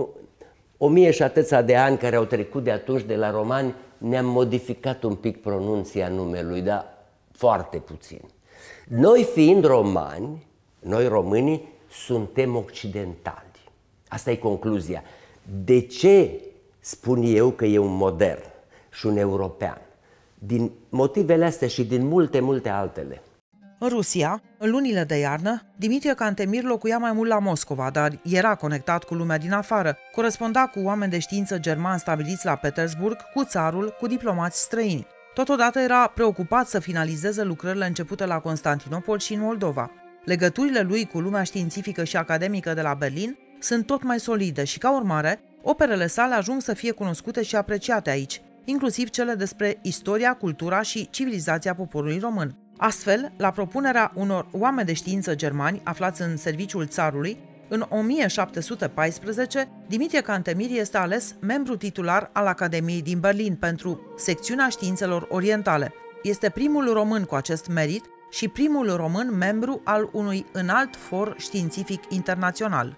o mie și atâția de ani care au trecut de atunci de la romani, ne-am modificat un pic pronunția numelui, dar foarte puțin. Noi fiind romani, noi românii, suntem occidentali. Asta e concluzia. De ce spun eu că e un modern și un european? Din motivele astea și din multe, multe altele. În Rusia, în lunile de iarnă, Dimitrie Cantemir locuia mai mult la Moscova, dar era conectat cu lumea din afară, coresponda cu oameni de știință germani stabiliți la Petersburg, cu țarul, cu diplomați străini. Totodată era preocupat să finalizeze lucrările începute la Constantinopol și în Moldova. Legăturile lui cu lumea științifică și academică de la Berlin sunt tot mai solide și, ca urmare, operele sale ajung să fie cunoscute și apreciate aici, inclusiv cele despre istoria, cultura și civilizația poporului român. Astfel, la propunerea unor oameni de știință germani aflați în serviciul țarului, în o mie șapte sute paisprezece, Dimitrie Cantemir este ales membru titular al Academiei din Berlin pentru secțiunea științelor orientale. Este primul român cu acest merit și primul român membru al unui înalt for științific internațional.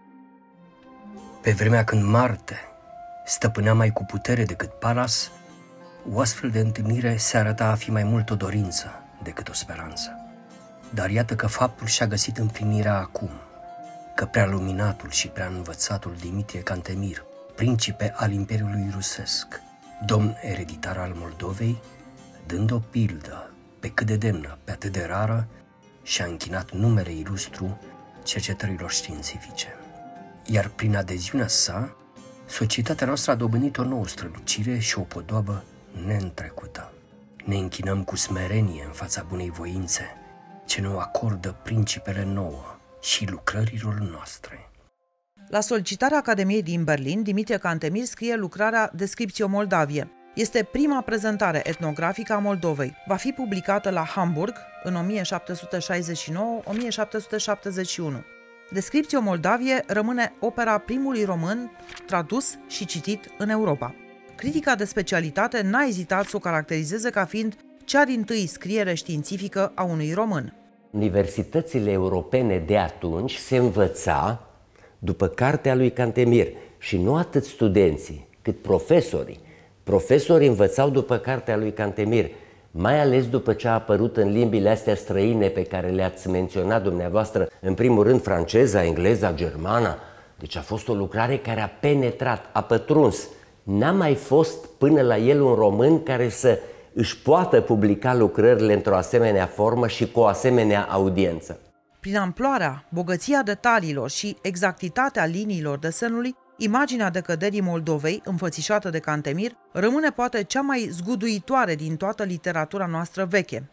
Pe vremea când Marte stăpânea mai cu putere decât Palas, o astfel de întâlnire se arăta a fi mai mult o dorință decât o speranță. Dar iată că faptul și-a găsit împlinirea acum, că prea luminatul și prea învățatul Dimitrie Cantemir, principe al Imperiului Rusesc, domn ereditar al Moldovei, dând o pildă pe cât de demnă, pe atât de rară, și-a închinat numele ilustru cercetărilor științifice. Iar prin adeziunea sa Societatea noastră a dobândit o nouă strălucire și o podoabă neîntrecută. Ne închinăm cu smerenie în fața bunei voințe ce ne acordă principele nouă și lucrărilor noastre. La solicitarea Academiei din Berlin, Dimitrie Cantemir scrie lucrarea Descriptio Moldavie. Este prima prezentare etnografică a Moldovei. Va fi publicată la Hamburg în o mie șapte sute șaizeci și nouă - o mie șapte sute șaptezeci și unu. Descriptio Moldavie rămâne opera primului român tradus și citit în Europa. Critica de specialitate n-a ezitat să o caracterizeze ca fiind cea dintâi scriere științifică a unui român. Universitățile europene de atunci se învăța după cartea lui Cantemir și nu atât studenții, cât profesorii. Profesorii învățau după cartea lui Cantemir, mai ales după ce a apărut în limbile astea străine pe care le-ați menționat dumneavoastră, în primul rând franceza, engleza, germana. Deci a fost o lucrare care a penetrat, a pătruns. N-a mai fost până la el un român care să își poată publica lucrările într-o asemenea formă și cu o asemenea audiență. Prin amploarea, bogăția detaliilor și exactitatea liniilor desenului, imaginea decăderii Moldovei, înfățișată de Cantemir, rămâne poate cea mai zguduitoare din toată literatura noastră veche.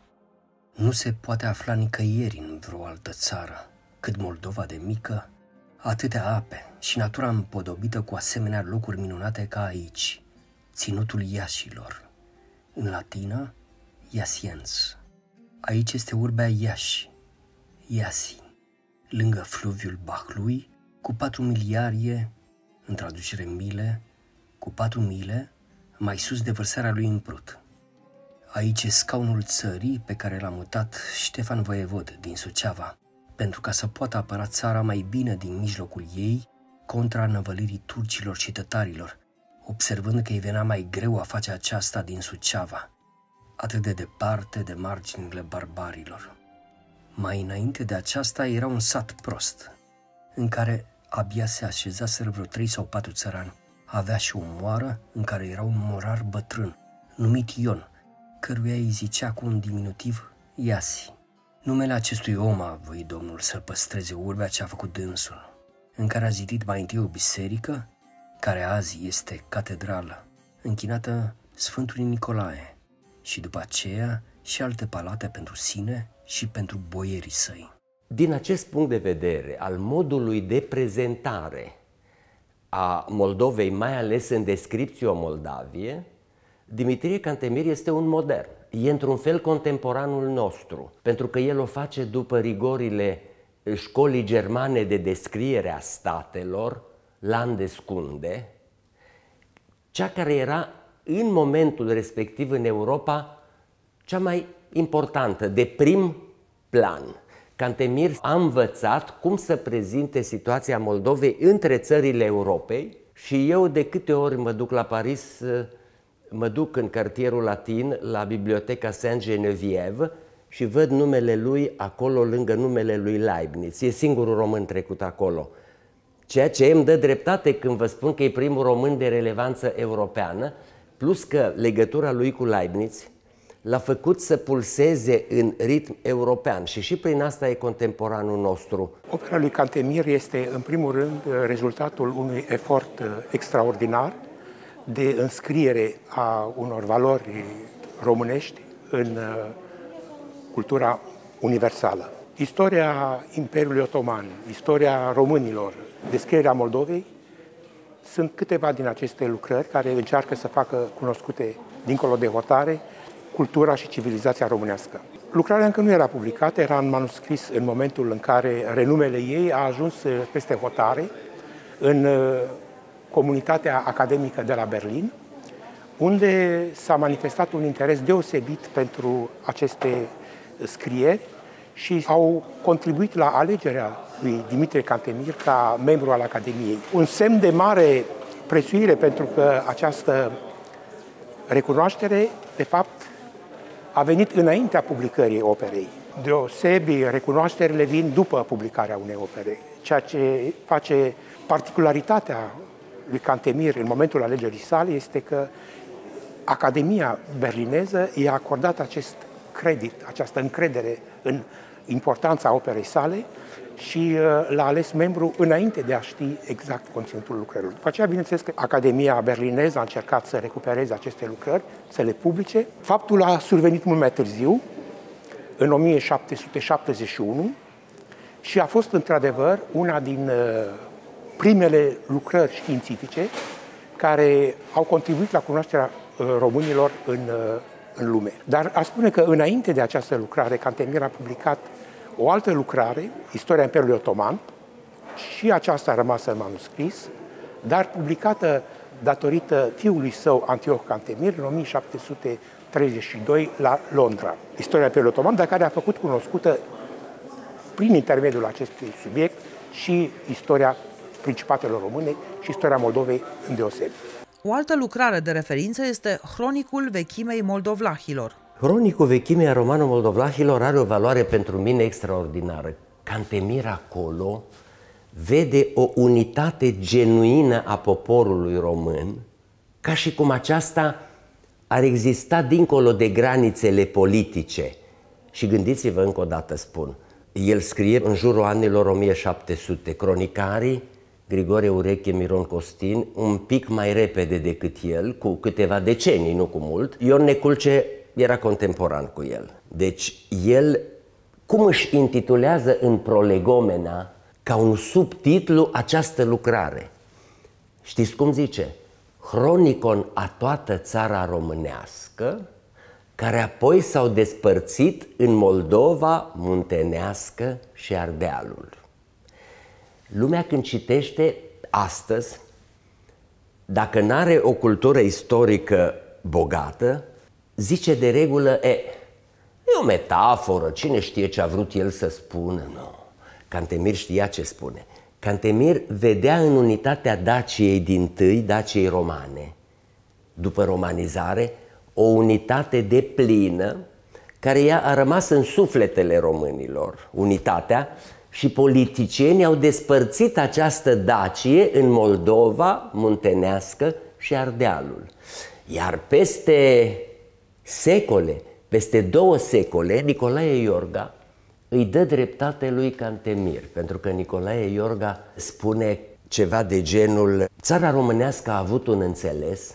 Nu se poate afla nicăieri în vreo altă țară, cât Moldova de mică, atâtea ape și natura împodobită cu asemenea locuri minunate ca aici, ținutul Iașilor. În latină, Iasiens. Aici este urbea Iași, Iasi, lângă fluviul Bahlui, cu patru miliarie, în traducere mile, cu patru mile, mai sus de vărsarea lui în Prut. Aici e scaunul țării pe care l-a mutat Ștefan Voievod din Suceava, pentru ca să poată apăra țara mai bine din mijlocul ei contra năvălirii turcilor și tătarilor, observând că îi venea mai greu a face aceasta din Suceava, atât de departe de marginile barbarilor. Mai înainte de aceasta era un sat prost, în care abia se așezaseră vreo trei sau patru țărani. Avea și o moară în care era un morar bătrân, numit Ion, căruia îi zicea cu un diminutiv Iasi. Numele acestui om a voit Domnul să păstreze urbea ce a făcut dânsul, în care a zidit mai întâi o biserică, care azi este catedrală, închinată Sfântului Nicolae, și după aceea și alte palate pentru sine și pentru boierii săi. Din acest punct de vedere, al modului de prezentare a Moldovei, mai ales în Descriptio Moldavie, Dimitrie Cantemir este un modern. E într-un fel contemporanul nostru, pentru că el o face după rigorile școlii germane de descriere a statelor, Landeskunde, cea care era în momentul respectiv în Europa cea mai importantă, de prim plan. Cantemir a învățat cum să prezinte situația Moldovei între țările Europei și eu de câte ori mă duc la Paris, mă duc în cartierul latin, la Biblioteca Saint-Geneviève și văd numele lui acolo lângă numele lui Leibniz. E singurul român trecut acolo. Ceea ce îmi dă dreptate când vă spun că e primul român de relevanță europeană, plus că legătura lui cu Leibniz l-a făcut să pulseze în ritm european și și prin asta e contemporanul nostru. Opera lui Cantemir este, în primul rând, rezultatul unui efort extraordinar de înscriere a unor valori românești în cultura universală. Istoria Imperiului Otoman, istoria românilor, descrierea Moldovei, sunt câteva din aceste lucrări care încearcă să facă cunoscute, dincolo de hotare, cultura și civilizația românească. Lucrarea încă nu era publicată, era în manuscris în momentul în care renumele ei a ajuns peste hotare în comunitatea academică de la Berlin, unde s-a manifestat un interes deosebit pentru aceste scrieri și au contribuit la alegerea lui Dimitrie Cantemir ca membru al Academiei. Un semn de mare prețuire pentru că această recunoaștere, de fapt, a venit înaintea publicării operei. Deosebi, recunoașterile vin după publicarea unei opere, ceea ce face particularitatea lui Cantemir în momentul alegerii sale este că Academia berlineză i-a acordat acest credit, această încredere în importanța operei sale și l-a ales membru înainte de a ști exact conținutul lucrărilor. După aceea, bineînțeles că Academia berlineză a încercat să recupereze aceste lucrări, să le publice. Faptul a survenit mult mai târziu, în o mie șapte sute șaptezeci și unu, și a fost într-adevăr una din primele lucrări științifice care au contribuit la cunoașterea românilor în, în lume. Dar aș spune că înainte de această lucrare, Cantemir a publicat o altă lucrare, Istoria Imperiului Otoman, și aceasta a rămas în manuscris, dar publicată datorită fiului său, Antioch Cantemir, în o mie șapte sute treizeci și doi la Londra. Istoria Imperiului Otoman, dar care a făcut cunoscută prin intermediul acestui subiect și istoria Principatelor Române și istoria Moldovei îndeosebi. O altă lucrare de referință este Hronicul Vechimei Moldovlahilor. Hronicul Vechimei Romano-Moldovlahilor are o valoare pentru mine extraordinară. Cantemir acolo vede o unitate genuină a poporului român, ca și cum aceasta ar exista dincolo de granițele politice. Și gândiți-vă, încă o dată spun, el scrie în jurul anilor o mie șapte sute, cronicarii, Grigore Ureche, Miron Costin, un pic mai repede decât el, cu câteva decenii, nu cu mult. Ion Neculce era contemporan cu el. Deci el, cum își intitulează în Prolegomena, ca un subtitlu, această lucrare? Știți cum zice? Hronicon a toată țara românească, care apoi s-au despărțit în Moldova, Muntenească și Ardealul. Lumea când citește astăzi, dacă n-are o cultură istorică bogată, zice de regulă, e, e o metaforă, cine știe ce a vrut el să spună? Nu. Cantemir știa ce spune. Cantemir vedea în unitatea Daciei dintâi, Daciei romane, după romanizare, o unitate deplină, care ea a rămas în sufletele românilor, unitatea, și politicienii au despărțit această Dacie în Moldova, Muntenească și Ardealul. Iar peste secole, peste două secole, Nicolae Iorga îi dă dreptate lui Cantemir, pentru că Nicolae Iorga spune ceva de genul: țara românească a avut un înțeles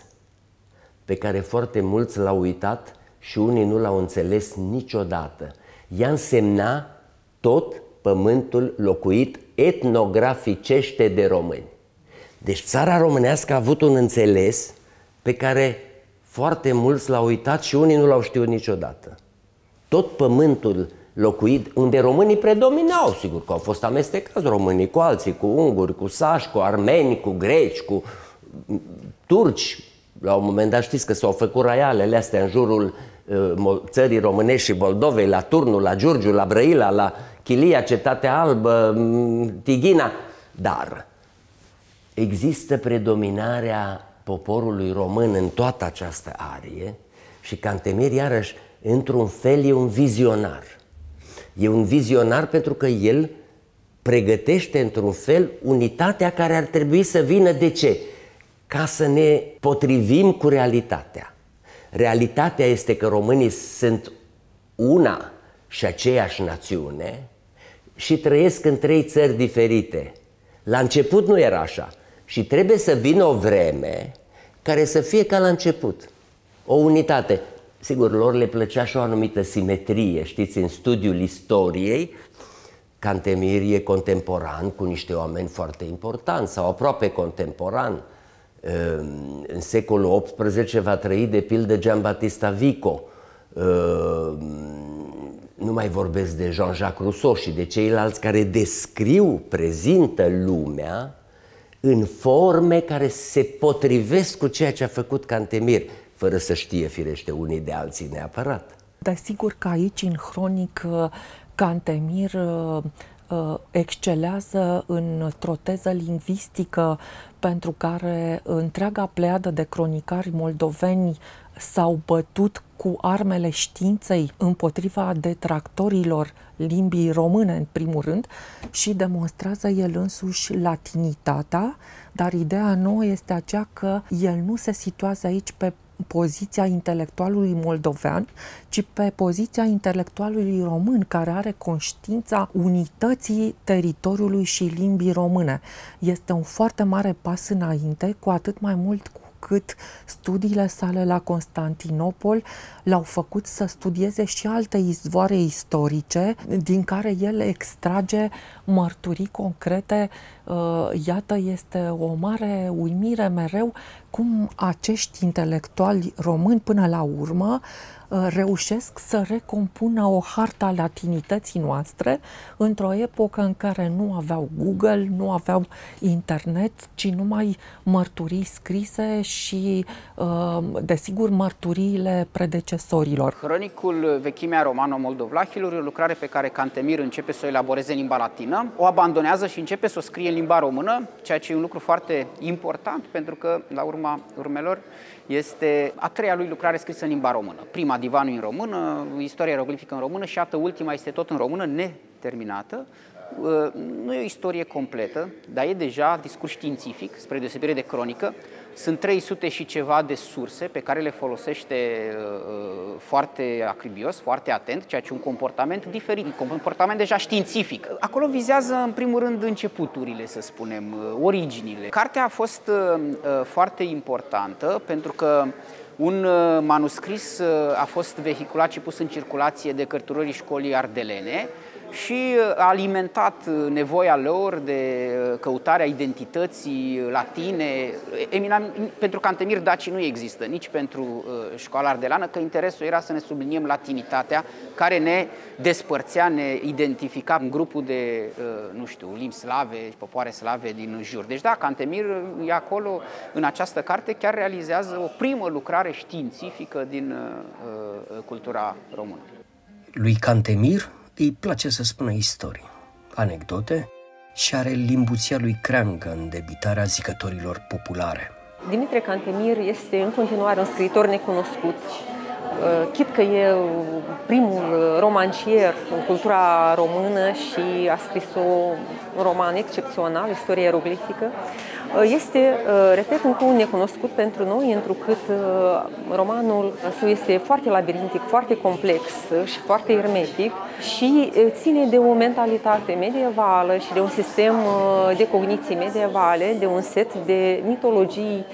pe care foarte mulți l-au uitat și unii nu l-au înțeles niciodată. Ea însemna tot pământul locuit etnograficește de români. Deci țara românească a avut un înțeles pe care foarte mulți l-au uitat și unii nu l-au știut niciodată. Tot pământul locuit, unde românii predominau, sigur că au fost amestecați românii cu alții, cu unguri, cu sași, cu armeni, cu greci, cu turci. La un moment dat știți că s-au făcut raialele astea în jurul uh, țării românești și Moldovei, la Turnul, la Giurgiu, la Brăila, la Chilia, Cetatea Albă, Tighina. Dar există predominarea poporului român în toată această arie și Cantemir, iarăși, într-un fel, e un vizionar. E un vizionar pentru că el pregătește, într-un fel, unitatea care ar trebui să vină. De ce? Ca să ne potrivim cu realitatea. Realitatea este că românii sunt una și aceeași națiune și trăiesc în trei țări diferite. La început nu era așa și trebuie să vină o vreme care să fie ca la început. O unitate. Sigur, lor le plăcea și o anumită simetrie. Știți, în studiul istoriei, Cantemir e contemporan cu niște oameni foarte importanți sau aproape contemporan. În secolul optsprezece va trăi, de pildă, Giambattista Vico. Nu mai vorbesc de Jean-Jacques Rousseau și de ceilalți care descriu, prezintă lumea în forme care se potrivesc cu ceea ce a făcut Cantemir, fără să știe, firește, unii de alții neapărat. Dar sigur că aici, în Hronic, Cantemir excelează într-o teză lingvistică pentru care întreaga pleiadă de cronicari moldoveni s-au bătut cu armele științei împotriva detractorilor limbii române, în primul rând, și demonstrează el însuși latinitatea, dar ideea nouă este aceea că el nu se situează aici pe poziția intelectualului moldovean, ci pe poziția intelectualului român, care are conștiința unității teritoriului și limbii române. Este un foarte mare pas înainte, cu atât mai mult cu cât studiile sale la Constantinopol l-au făcut să studieze și alte izvoare istorice, din care el extrage mărturii concrete. Iată, este o mare uimire mereu cum acești intelectuali români, până la urmă, reușesc să recompună o hartă a latinității noastre într-o epocă în care nu aveau Google, nu aveau internet, ci numai mărturii scrise și, desigur, mărturiile predecesorilor. Cronicul Vechimea Romano-Moldovlahilor e o lucrare pe care Cantemir începe să o elaboreze în limba latină, o abandonează și începe să o scrie în limba română, ceea ce e un lucru foarte important, pentru că, la urma urmelor, este a treia lui lucrare scrisă în limba română. Prima, Divanul în română, istoria ieroglifică în română și iată, ultima este tot în română, neterminată. Nu e o istorie completă, dar e deja discurs științific, spre deosebire de cronică. Sunt trei sute și ceva de surse pe care le folosește uh, foarte acribios, foarte atent, ceea ce e un comportament diferit, un comportament deja științific. Acolo vizează, în primul rând, începuturile, să spunem, originile. Cartea a fost uh, foarte importantă pentru că un uh, manuscris uh, a fost vehiculat și pus în circulație de cărturării școlii ardelene și a alimentat nevoia lor de căutarea identității latine. Pentru Cantemir dacii nu există, nici pentru școala ardelană, că interesul era să ne subliniem latinitatea care ne despărțea, ne identifica în grupul de, nu știu, limbi slave, popoare slave din jur. Deci da, Cantemir e acolo, în această carte, chiar realizează o primă lucrare științifică din cultura română. Lui Cantemir îi place să spună istorii, anecdote și are limbuția lui creangă în debitarea zicătorilor populare. Dimitrie Cantemir este în continuare un scriitor necunoscut. Chit că e primul romancier în cultura română și a scris un roman excepțional, istoria ieroglifică, este, repet, încă un necunoscut pentru noi, întrucât romanul său este foarte labirintic, foarte complex și foarte hermetic și ține de o mentalitate medievală și de un sistem de cogniții medievale, de un set de mitologii,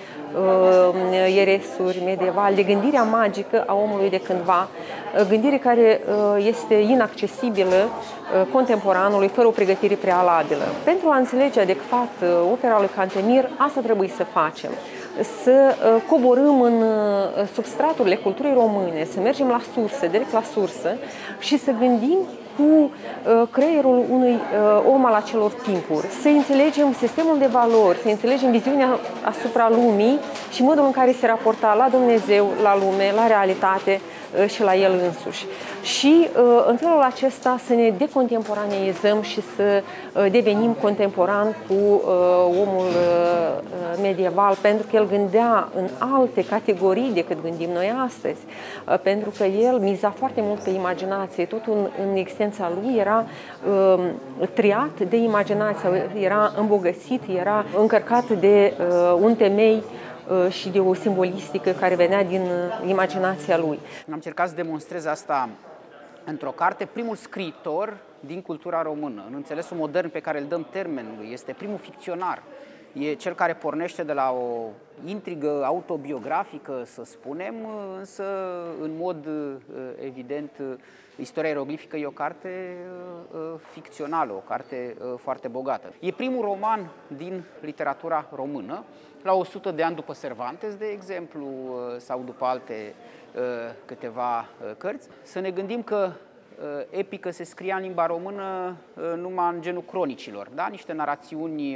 ieresuri medievale, de gândirea magică a omului de cândva, gândire care este inaccesibilă contemporanului, fără o pregătire prealabilă. Pentru a înțelege adecvat opera lui Cantemir, asta trebuie să facem. Să coborâm în substraturile culturii române, să mergem la sursă, direct la sursă și să gândim cu creierul unui om al acelor timpuri, să înțelegem sistemul de valori, să înțelegem viziunea asupra lumii și modul în care se raporta la Dumnezeu, la lume, la realitate și la el însuși. Și în felul acesta să ne decontemporaneizăm și să devenim contemporani cu omul medieval, pentru că el gândea în alte categorii decât gândim noi astăzi, pentru că el miza foarte mult pe imaginație, totul în, în existența lui era uh, triat de imaginație, era îmbogățit, era încărcat de uh, un temei și de o simbolistică care venea din imaginația lui. Am încercat să demonstrez asta într-o carte. Primul scriitor din cultura română, în înțelesul modern pe care îl dăm termenului, este primul ficționar. E cel care pornește de la o intrigă autobiografică, să spunem, însă în mod evident istoria ieroglifică e o carte ficțională, o carte foarte bogată. E primul roman din literatura română, la o sută de ani după Cervantes, de exemplu, sau după alte câteva cărți. Să ne gândim că epică se scria în limba română numai în genul cronicilor, da? Niște narațiuni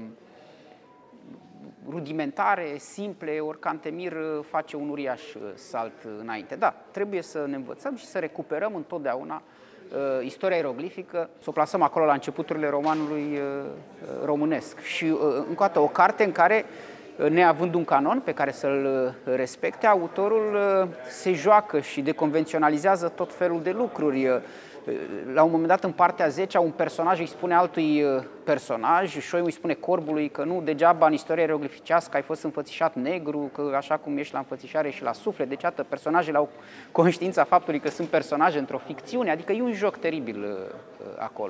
rudimentare, simple, ori Cantemir face un uriaș salt înainte. Da, trebuie să ne învățăm și să recuperăm întotdeauna uh, istoria ieroglifică, să o plasăm acolo la începuturile romanului uh, românesc. Și uh, încă o dată, o carte în care neavând un canon pe care să-l respecte, autorul se joacă și deconvenționalizează tot felul de lucruri. La un moment dat, în partea zecea, un personaj îi spune altui personaj, șoimul îi spune corbului că nu degeaba în istoria ieroglificească ai fost înfățișat negru, că așa cum ești la înfățișare și la suflet. Deci, atât, personajele au conștiința faptului că sunt personaje într-o ficțiune, adică e un joc teribil acolo.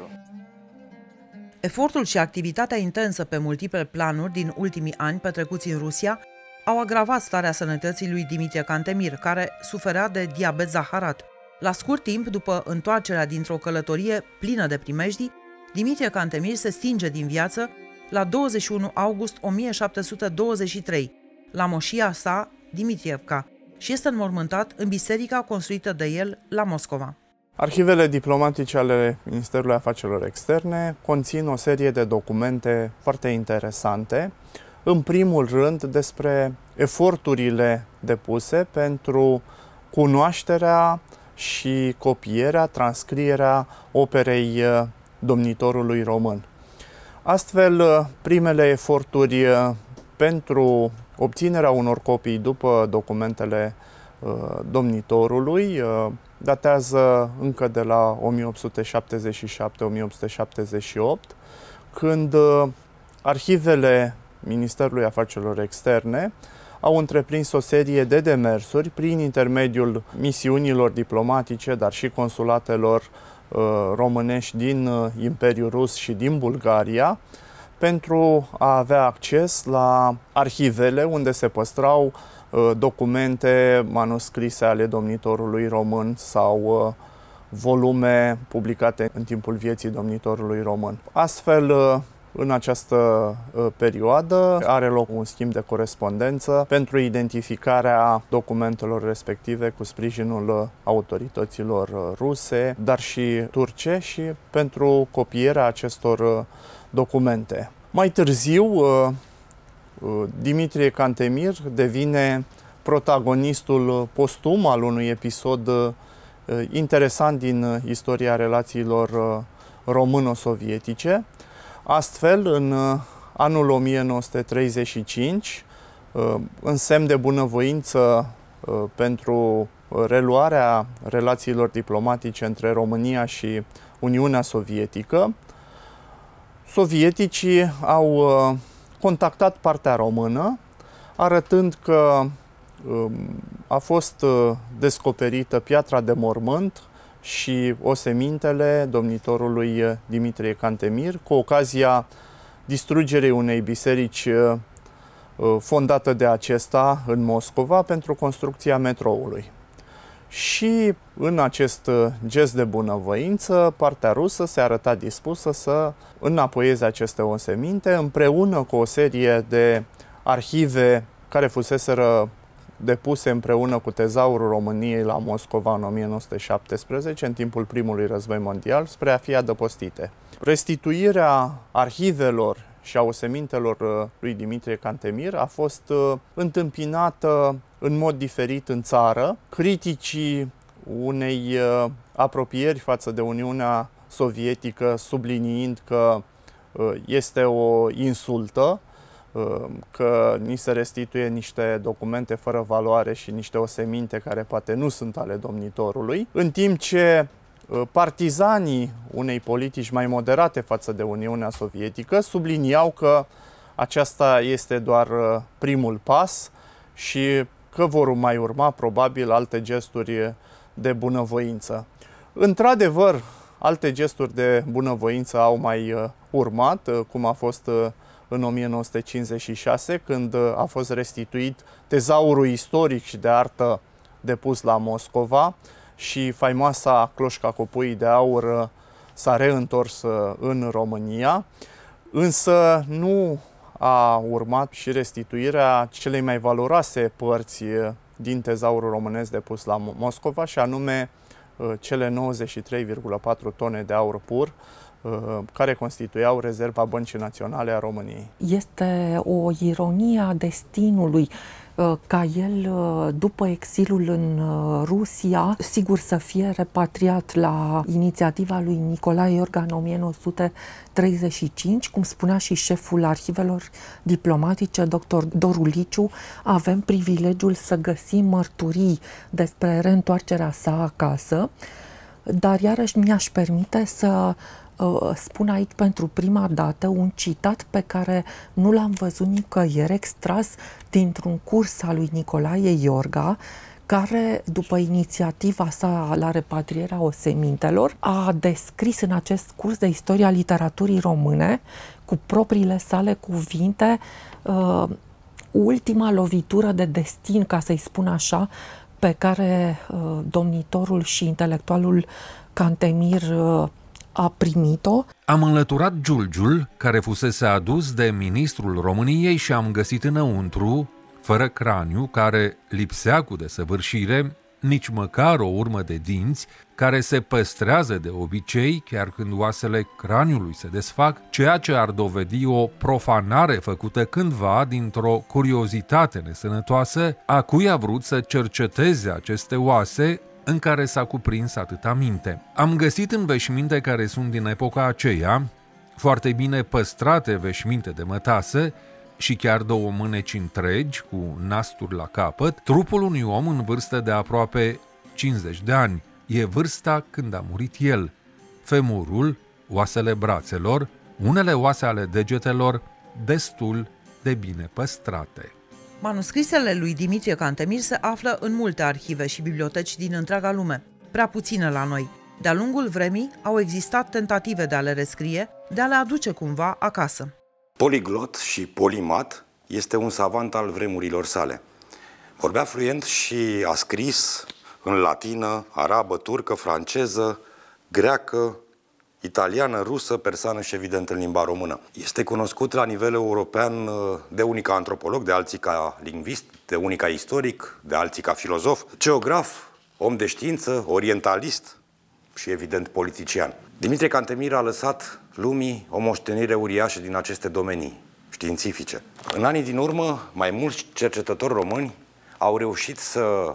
Efortul și activitatea intensă pe multiple planuri din ultimii ani petrecuți în Rusia au agravat starea sănătății lui Dimitrie Cantemir, care suferea de diabet zaharat. La scurt timp după întoarcerea dintr-o călătorie plină de primejdii, Dimitrie Cantemir se stinge din viață la douăzeci și unu august o mie șapte sute douăzeci și trei, la moșia sa, Dimitrievka, și este înmormântat în biserica construită de el la Moscova. Arhivele diplomatice ale Ministerului Afacerilor Externe conțin o serie de documente foarte interesante, în primul rând despre eforturile depuse pentru cunoașterea și copierea, transcrierea operei domnitorului român. Astfel, primele eforturi pentru obținerea unor copii după documentele domnitorului datează încă de la o mie opt sute șaptezeci și șapte - o mie opt sute șaptezeci și opt, când arhivele Ministerului Afacerilor Externe au întreprins o serie de demersuri prin intermediul misiunilor diplomatice, dar și consulatelor uh, românești din uh, Imperiul Rus și din Bulgaria, pentru a avea acces la arhivele unde se păstrau uh, documente manuscrise ale domnitorului român sau uh, volume publicate în timpul vieții domnitorului român. Astfel, uh, în această perioadă are loc un schimb de corespondență pentru identificarea documentelor respective cu sprijinul autorităților ruse, dar și turce, și pentru copierea acestor documente. Mai târziu, Dimitrie Cantemir devine protagonistul postum al unui episod interesant din istoria relațiilor româno-sovietice. Astfel, în anul o mie nouă sute treizeci și cinci, în semn de bunăvoință pentru reluarea relațiilor diplomatice între România și Uniunea Sovietică, sovieticii au contactat partea română, arătând că a fost descoperită piatra de mormânt și osemintele domnitorului Dimitrie Cantemir, cu ocazia distrugerii unei biserici fondată de acesta în Moscova pentru construcția metroului. Și în acest gest de bunăvoință, partea rusă se arăta dispusă să înapoieze aceste oseminte împreună cu o serie de arhive care fuseseră depuse împreună cu tezaurul României la Moscova în o mie nouă sute șaptesprezece, în timpul primului război mondial, spre a fi adăpostite. Restituirea arhivelor și a osemintelor lui Dimitrie Cantemir a fost întâmpinată în mod diferit în țară. Criticii unei apropieri față de Uniunea Sovietică, subliniind că este o insultă, că ni se restituie niște documente fără valoare și niște oseminte care poate nu sunt ale domnitorului, în timp ce partizanii unei politici mai moderate față de Uniunea Sovietică subliniau că aceasta este doar primul pas și că vor mai urma probabil alte gesturi de bunăvoință. Într-adevăr, alte gesturi de bunăvoință au mai urmat, cum a fost în o mie nouă sute cincizeci și șase, când a fost restituit tezaurul istoric și de artă depus la Moscova și faimoasa cloșca cu pui de aur s-a reîntors în România, însă nu a urmat și restituirea celei mai valoroase părți din tezaurul românesc depus la Moscova, și anume cele nouăzeci și trei virgulă patru tone de aur pur, care constituiau rezerva Băncii Naționale a României. Este o ironie a destinului ca el, după exilul în Rusia, sigur să fie repatriat la inițiativa lui Nicolae Iorga în o mie nouă sute treizeci și cinci, cum spunea și șeful arhivelor diplomatice, doctor Doru Liciu, avem privilegiul să găsim mărturii despre reîntoarcerea sa acasă, dar iarăși mi-aș permite să spun aici pentru prima dată un citat pe care nu l-am văzut nicăieri, extras dintr-un curs al lui Nicolae Iorga, care, după inițiativa sa la repatrierea osemintelor, a descris în acest curs de istoria literaturii române, cu propriile sale cuvinte, uh, ultima lovitură de destin, ca să-i spun așa, pe care uh, domnitorul și intelectualul Cantemir uh, a primit-o. Am înlăturat giulgiul care fusese adus de ministrul României și am găsit înăuntru, fără craniu, care lipsea cu desăvârșire, nici măcar o urmă de dinți, care se păstrează de obicei chiar când oasele craniului se desfac, ceea ce ar dovedi o profanare făcută cândva dintr-o curiozitate nesănătoasă a cui a vrut să cerceteze aceste oase în care s-a cuprins atâta minte. Am găsit în veșminte care sunt din epoca aceea, foarte bine păstrate veșminte de mătase și chiar două mâneci întregi cu nasturi la capăt, trupul unui om în vârstă de aproape cincizeci de ani. E vârsta când a murit el. Femurul, oasele brațelor, unele oase ale degetelor, destul de bine păstrate. Manuscrisele lui Dimitrie Cantemir se află în multe arhive și biblioteci din întreaga lume, prea puține la noi. De-a lungul vremii au existat tentative de a le rescrie, de a le aduce cumva acasă. Poliglot și polimat este un savant al vremurilor sale. Vorbea fluent și a scris în latină, arabă, turcă, franceză, greacă, italiană, rusă, persană și evident în limba română. Este cunoscut la nivel european de unii ca antropolog, de alții ca lingvist, de unii ca istoric, de alții ca filozof, geograf, om de știință, orientalist și evident politician. Dimitrie Cantemir a lăsat lumii o moștenire uriașă din aceste domenii științifice. În anii din urmă, mai mulți cercetători români au reușit să,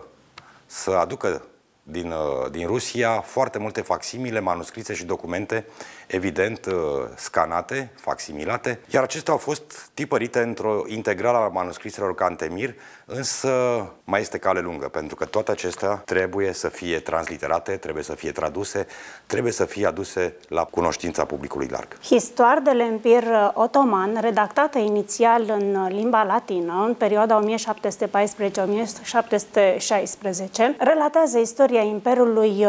să aducă din, din Rusia foarte multe facsimile, manuscrise și documente, evident scanate, facsimilate, iar acestea au fost tipărite într-o integrală a manuscriselor Cantemir, însă mai este cale lungă, pentru că toate acestea trebuie să fie transliterate, trebuie să fie traduse, trebuie să fie aduse la cunoștința publicului larg. Histoire de l'Empire Ottoman, redactată inițial în limba latină, în perioada o mie șapte sute paisprezece - o mie șapte sute șaisprezece, relatează istoria Imperiului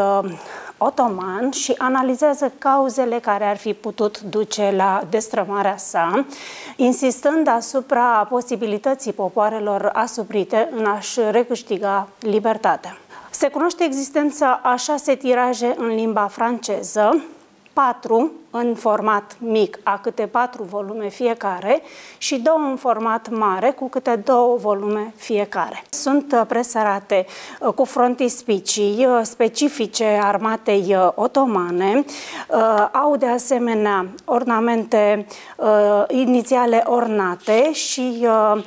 Otoman și analizează cauzele care ar fi putut duce la destrămarea sa, insistând asupra posibilității popoarelor asuprite în a-și recâștiga libertatea. Se cunoaște existența a șase tiraje în limba franceză, patru în format mic, a câte patru volume fiecare, și două în format mare, cu câte două volume fiecare. Sunt presărate cu frontispicii specifice armatei otomane, au de asemenea ornamente inițiale ornate și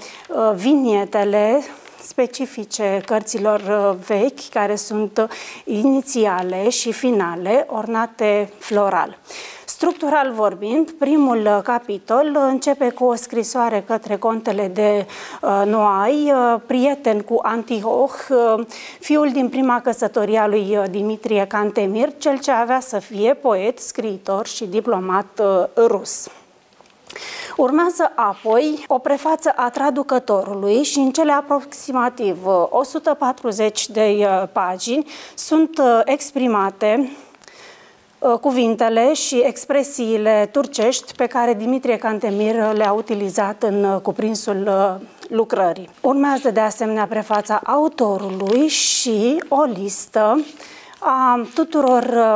vinietele specifice cărților vechi, care sunt inițiale și finale, ornate floral. Structural vorbind, primul capitol începe cu o scrisoare către contele de uh, Noai, uh, prieten cu Antioch, uh, fiul din prima căsătorie a lui Dimitrie Cantemir, cel ce avea să fie poet, scriitor și diplomat uh, rus. Urmează apoi o prefață a traducătorului și în cele aproximativ o sută patruzeci de pagini sunt exprimate cuvintele și expresiile turcești pe care Dimitrie Cantemir le-a utilizat în cuprinsul lucrării. Urmează de asemenea prefața autorului și o listă a tuturor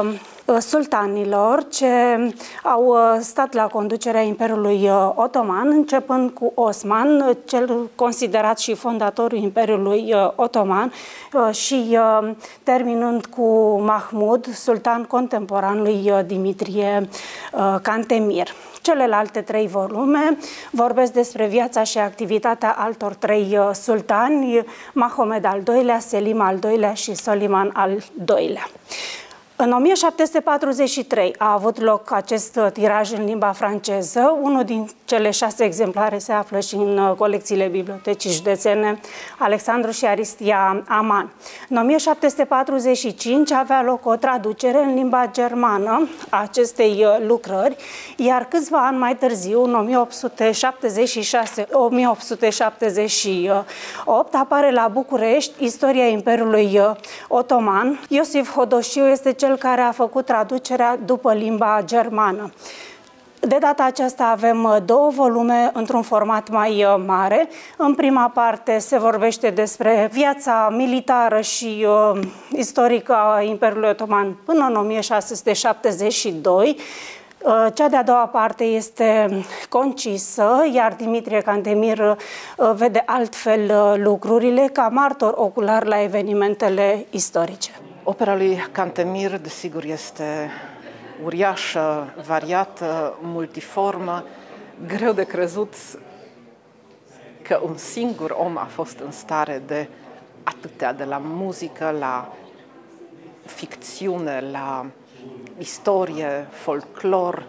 sultanilor ce au stat la conducerea Imperiului Otoman, începând cu Osman, cel considerat și fondatorul Imperiului Otoman, și terminând cu Mahmud, sultan contemporan lui Dimitrie Cantemir. Celelalte trei volume vorbesc despre viața și activitatea altor trei sultani, Mahomed al doilea, Selim al doilea și Soliman al doilea. În o mie șapte sute patruzeci și trei a avut loc acest tiraj în limba franceză. Unul din cele șase exemplare se află și în colecțiile Bibliotecii Județene Alexandru și Aristia Aman. În o mie șapte sute patruzeci și cinci avea loc o traducere în limba germană a acestei lucrări, iar câțiva ani mai târziu, în o mie opt sute șaptezeci și șase - o mie opt sute șaptezeci și opt, apare la București Istoria Imperiului Otoman. Iosif Hodoșiu este cel care a făcut traducerea după limba germană. De data aceasta avem două volume într-un format mai mare. În prima parte se vorbește despre viața militară și uh, istorică a Imperiului Otoman până în o mie șase sute șaptezeci și doi. Uh, cea de-a doua parte este concisă, iar Dimitrie Cantemir uh, vede altfel uh, lucrurile ca martor ocular la evenimentele istorice. Opera lui Cantemir, desigur, este uriașă, variată, multiformă, greu de crezut că un singur om a fost în stare de atâtea, de la muzică, la ficțiune, la istorie, folclor,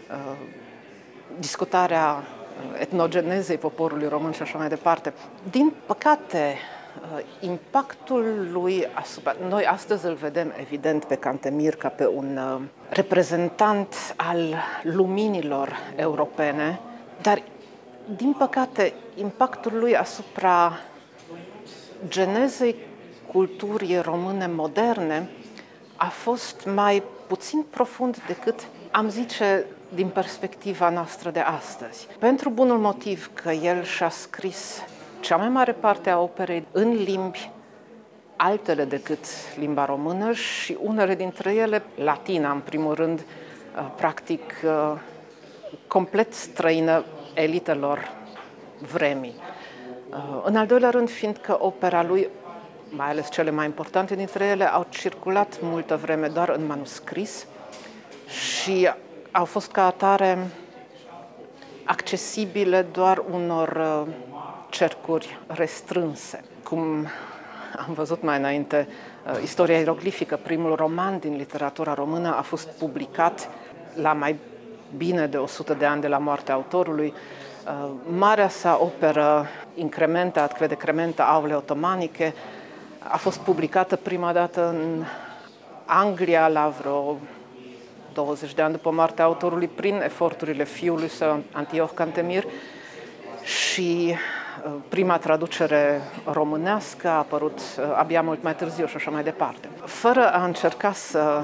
discutarea etnogenezei poporului român și așa mai departe. Din păcate, impactul lui asupra... Noi astăzi îl vedem, evident, pe Cantemir ca pe un reprezentant al luminilor europene, dar, din păcate, impactul lui asupra genezei culturii române moderne a fost mai puțin profund decât, am zice, din perspectiva noastră de astăzi. Pentru bunul motiv că el și-a scris cea mai mare parte a operei în limbi altele decât limba română și unele dintre ele, latina în primul rând, practic complet străină elitelor vremii. În al doilea rând, fiindcă opera lui, mai ales cele mai importante dintre ele, au circulat multă vreme doar în manuscris și au fost ca atare accesibile doar unor cercuri restrânse. Cum am văzut mai înainte, Istoria ieroglifică, primul roman din literatura română, a fost publicat la mai bine de o sută de ani de la moartea autorului. Marea sa operă, Incrementa, ad crede Crementa, Aule Ottomanice, a fost publicată prima dată în Anglia la vreo douăzeci de ani după moartea autorului prin eforturile fiului său, Antioch Cantemir, și prima traducere românească a apărut abia mult mai târziu și așa mai departe. Fără a încerca să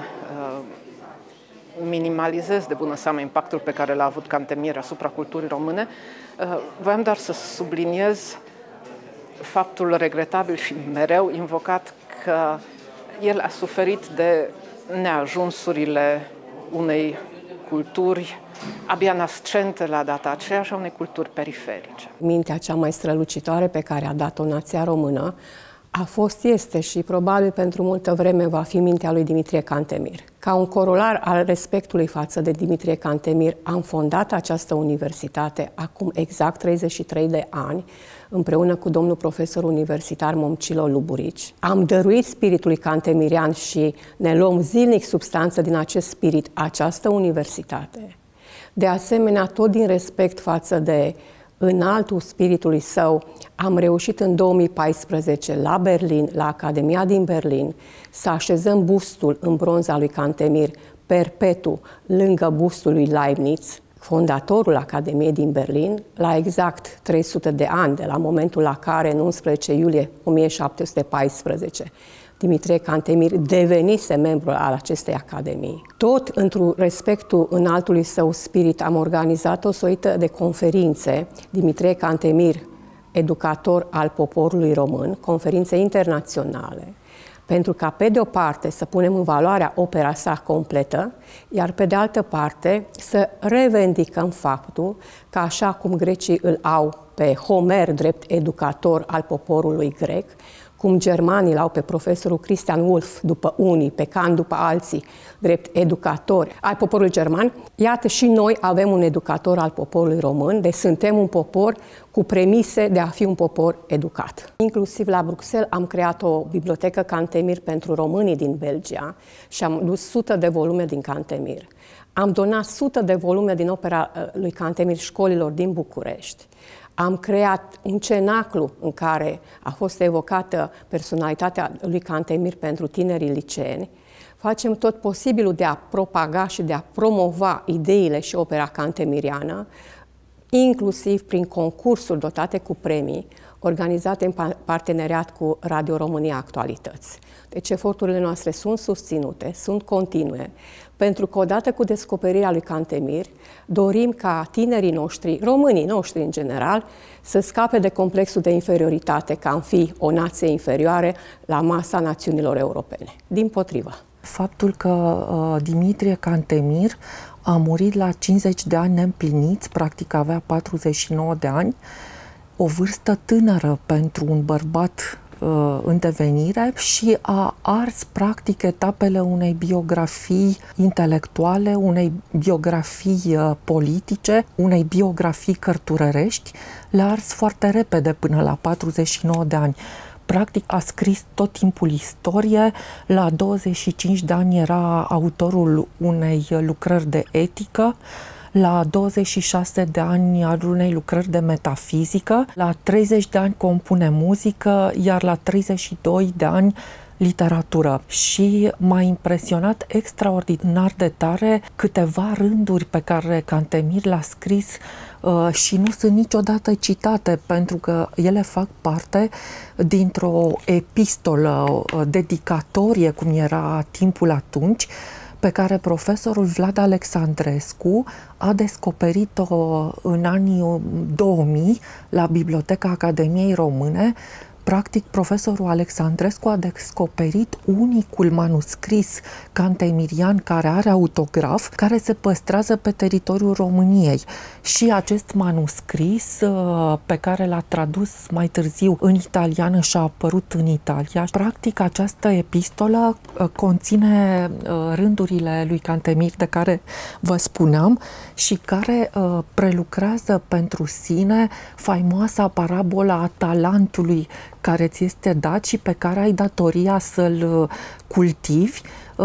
minimalizez de bună seamă impactul pe care l-a avut Cantemir asupra culturii române, voiam doar să subliniez faptul regretabil și mereu invocat că el a suferit de neajunsurile unei culturi abia nascente la data aceea și a unei culturi periferice. Mintea cea mai strălucitoare pe care a dat-o nația română a fost, este și probabil pentru multă vreme va fi mintea lui Dimitrie Cantemir. Ca un corolar al respectului față de Dimitrie Cantemir, am fondat această universitate acum exact treizeci și trei de ani, împreună cu domnul profesor universitar Momcilo Luburici. Am dăruit spiritului cantemirian și ne luăm zilnic substanță din acest spirit, această universitate. De asemenea, tot din respect față de înaltul spiritului său, am reușit în două mii paisprezece la Berlin, la Academia din Berlin, să așezăm bustul în bronz al lui Cantemir perpetu lângă bustul lui Leibniz, fondatorul Academiei din Berlin, la exact trei sute de ani de la momentul la care, în unsprezece iulie o mie șapte sute paisprezece, Dimitrie Cantemir devenise membru al acestei academii. Tot într-un respectul înaltului său spirit am organizat o suită de conferințe, Dimitrie Cantemir, educator al poporului român, conferințe internaționale, pentru ca pe de o parte să punem în valoare opera sa completă, iar pe de altă parte să revendicăm faptul că așa cum grecii îl au pe Homer drept educator al poporului grec, cum germanii l-au pe profesorul Christian Wolff după unii, pe Kant după alții, drept educatori al poporului german, iată și noi avem un educator al poporului român, deci suntem un popor cu premise de a fi un popor educat. Inclusiv la Bruxelles am creat o bibliotecă Cantemir pentru românii din Belgia și am dus sute de volume din Cantemir. Am donat sute de volume din opera lui Cantemir școlilor din București. Am creat un cenaclu în care a fost evocată personalitatea lui Cantemir pentru tinerii liceeni. Facem tot posibilul de a propaga și de a promova ideile și opera cantemiriană, inclusiv prin concursuri dotate cu premii, organizate în parteneriat cu Radio România Actualități. Deci eforturile noastre sunt susținute, sunt continue, pentru că odată cu descoperirea lui Cantemir, dorim ca tinerii noștri, românii noștri în general, să scape de complexul de inferioritate, că am fi o nație inferioară la masa națiunilor europene. Dimpotrivă. Faptul că uh, Dimitrie Cantemir a murit la cincizeci de ani neîmpliniți, practic avea patruzeci și nouă de ani, o vârstă tânără pentru un bărbat uh, în devenire, și a ars practic etapele unei biografii intelectuale, unei biografii uh, politice, unei biografii cărturărești. Le-a ars foarte repede până la patruzeci și nouă de ani. Practic a scris tot timpul istorie, la douăzeci și cinci de ani era autorul unei lucrări de etică, la douăzeci și șase de ani al unei lucrări de metafizică, la treizeci de ani compune muzică, iar la treizeci și doi de ani literatură. Și m-a impresionat extraordinar de tare câteva rânduri pe care Cantemir le-a scris uh, și nu sunt niciodată citate, pentru că ele fac parte dintr-o epistolă uh, dedicatorie, cum era timpul atunci, pe care profesorul Vlad Alexandrescu a descoperit-o în anii două mii la Biblioteca Academiei Române. Practic, profesorul Alexandrescu a descoperit unicul manuscris cantemirian care are autograf, care se păstrează pe teritoriul României. Și acest manuscris, pe care l-a tradus mai târziu în italiană și a apărut în Italia, practic această epistolă conține rândurile lui Cantemir de care vă spuneam și care prelucrează pentru sine faimoasa parabola a talentului care ți este dat și pe care ai datoria să-l cultivi,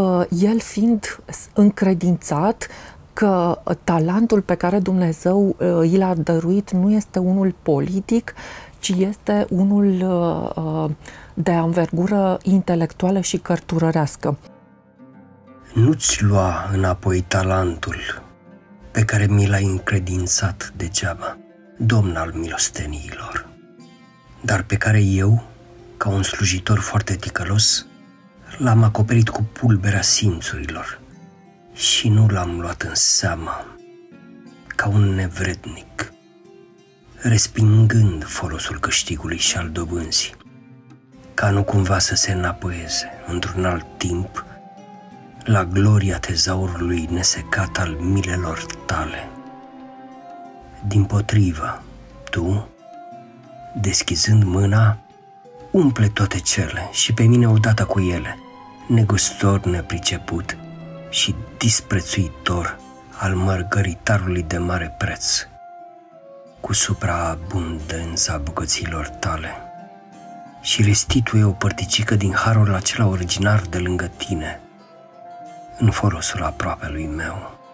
el fiind încredințat că talentul pe care Dumnezeu i l-a dăruit nu este unul politic, ci este unul de anvergură intelectuală și cărturărească. Nu-ți lua înapoi talentul pe care mi l-ai încredințat degeaba, Domn al milosteniilor, dar pe care eu, ca un slujitor foarte ticălos, l-am acoperit cu pulberea simțurilor și nu l-am luat în seamă ca un nevrednic, respingând folosul câștigului și al dobânzii, ca nu cumva să se înapoieze într-un alt timp la gloria tezaurului nesecat al milelor tale. Dimpotrivă, tu, deschizând mâna, umple toate cele și pe mine odată cu ele, negustor nepriceput și disprețuitor al mărgăritarului de mare preț, cu supraabundența bogăților tale, și restituie o părticică din harul acela originar de lângă tine, în folosul aproapelui meu.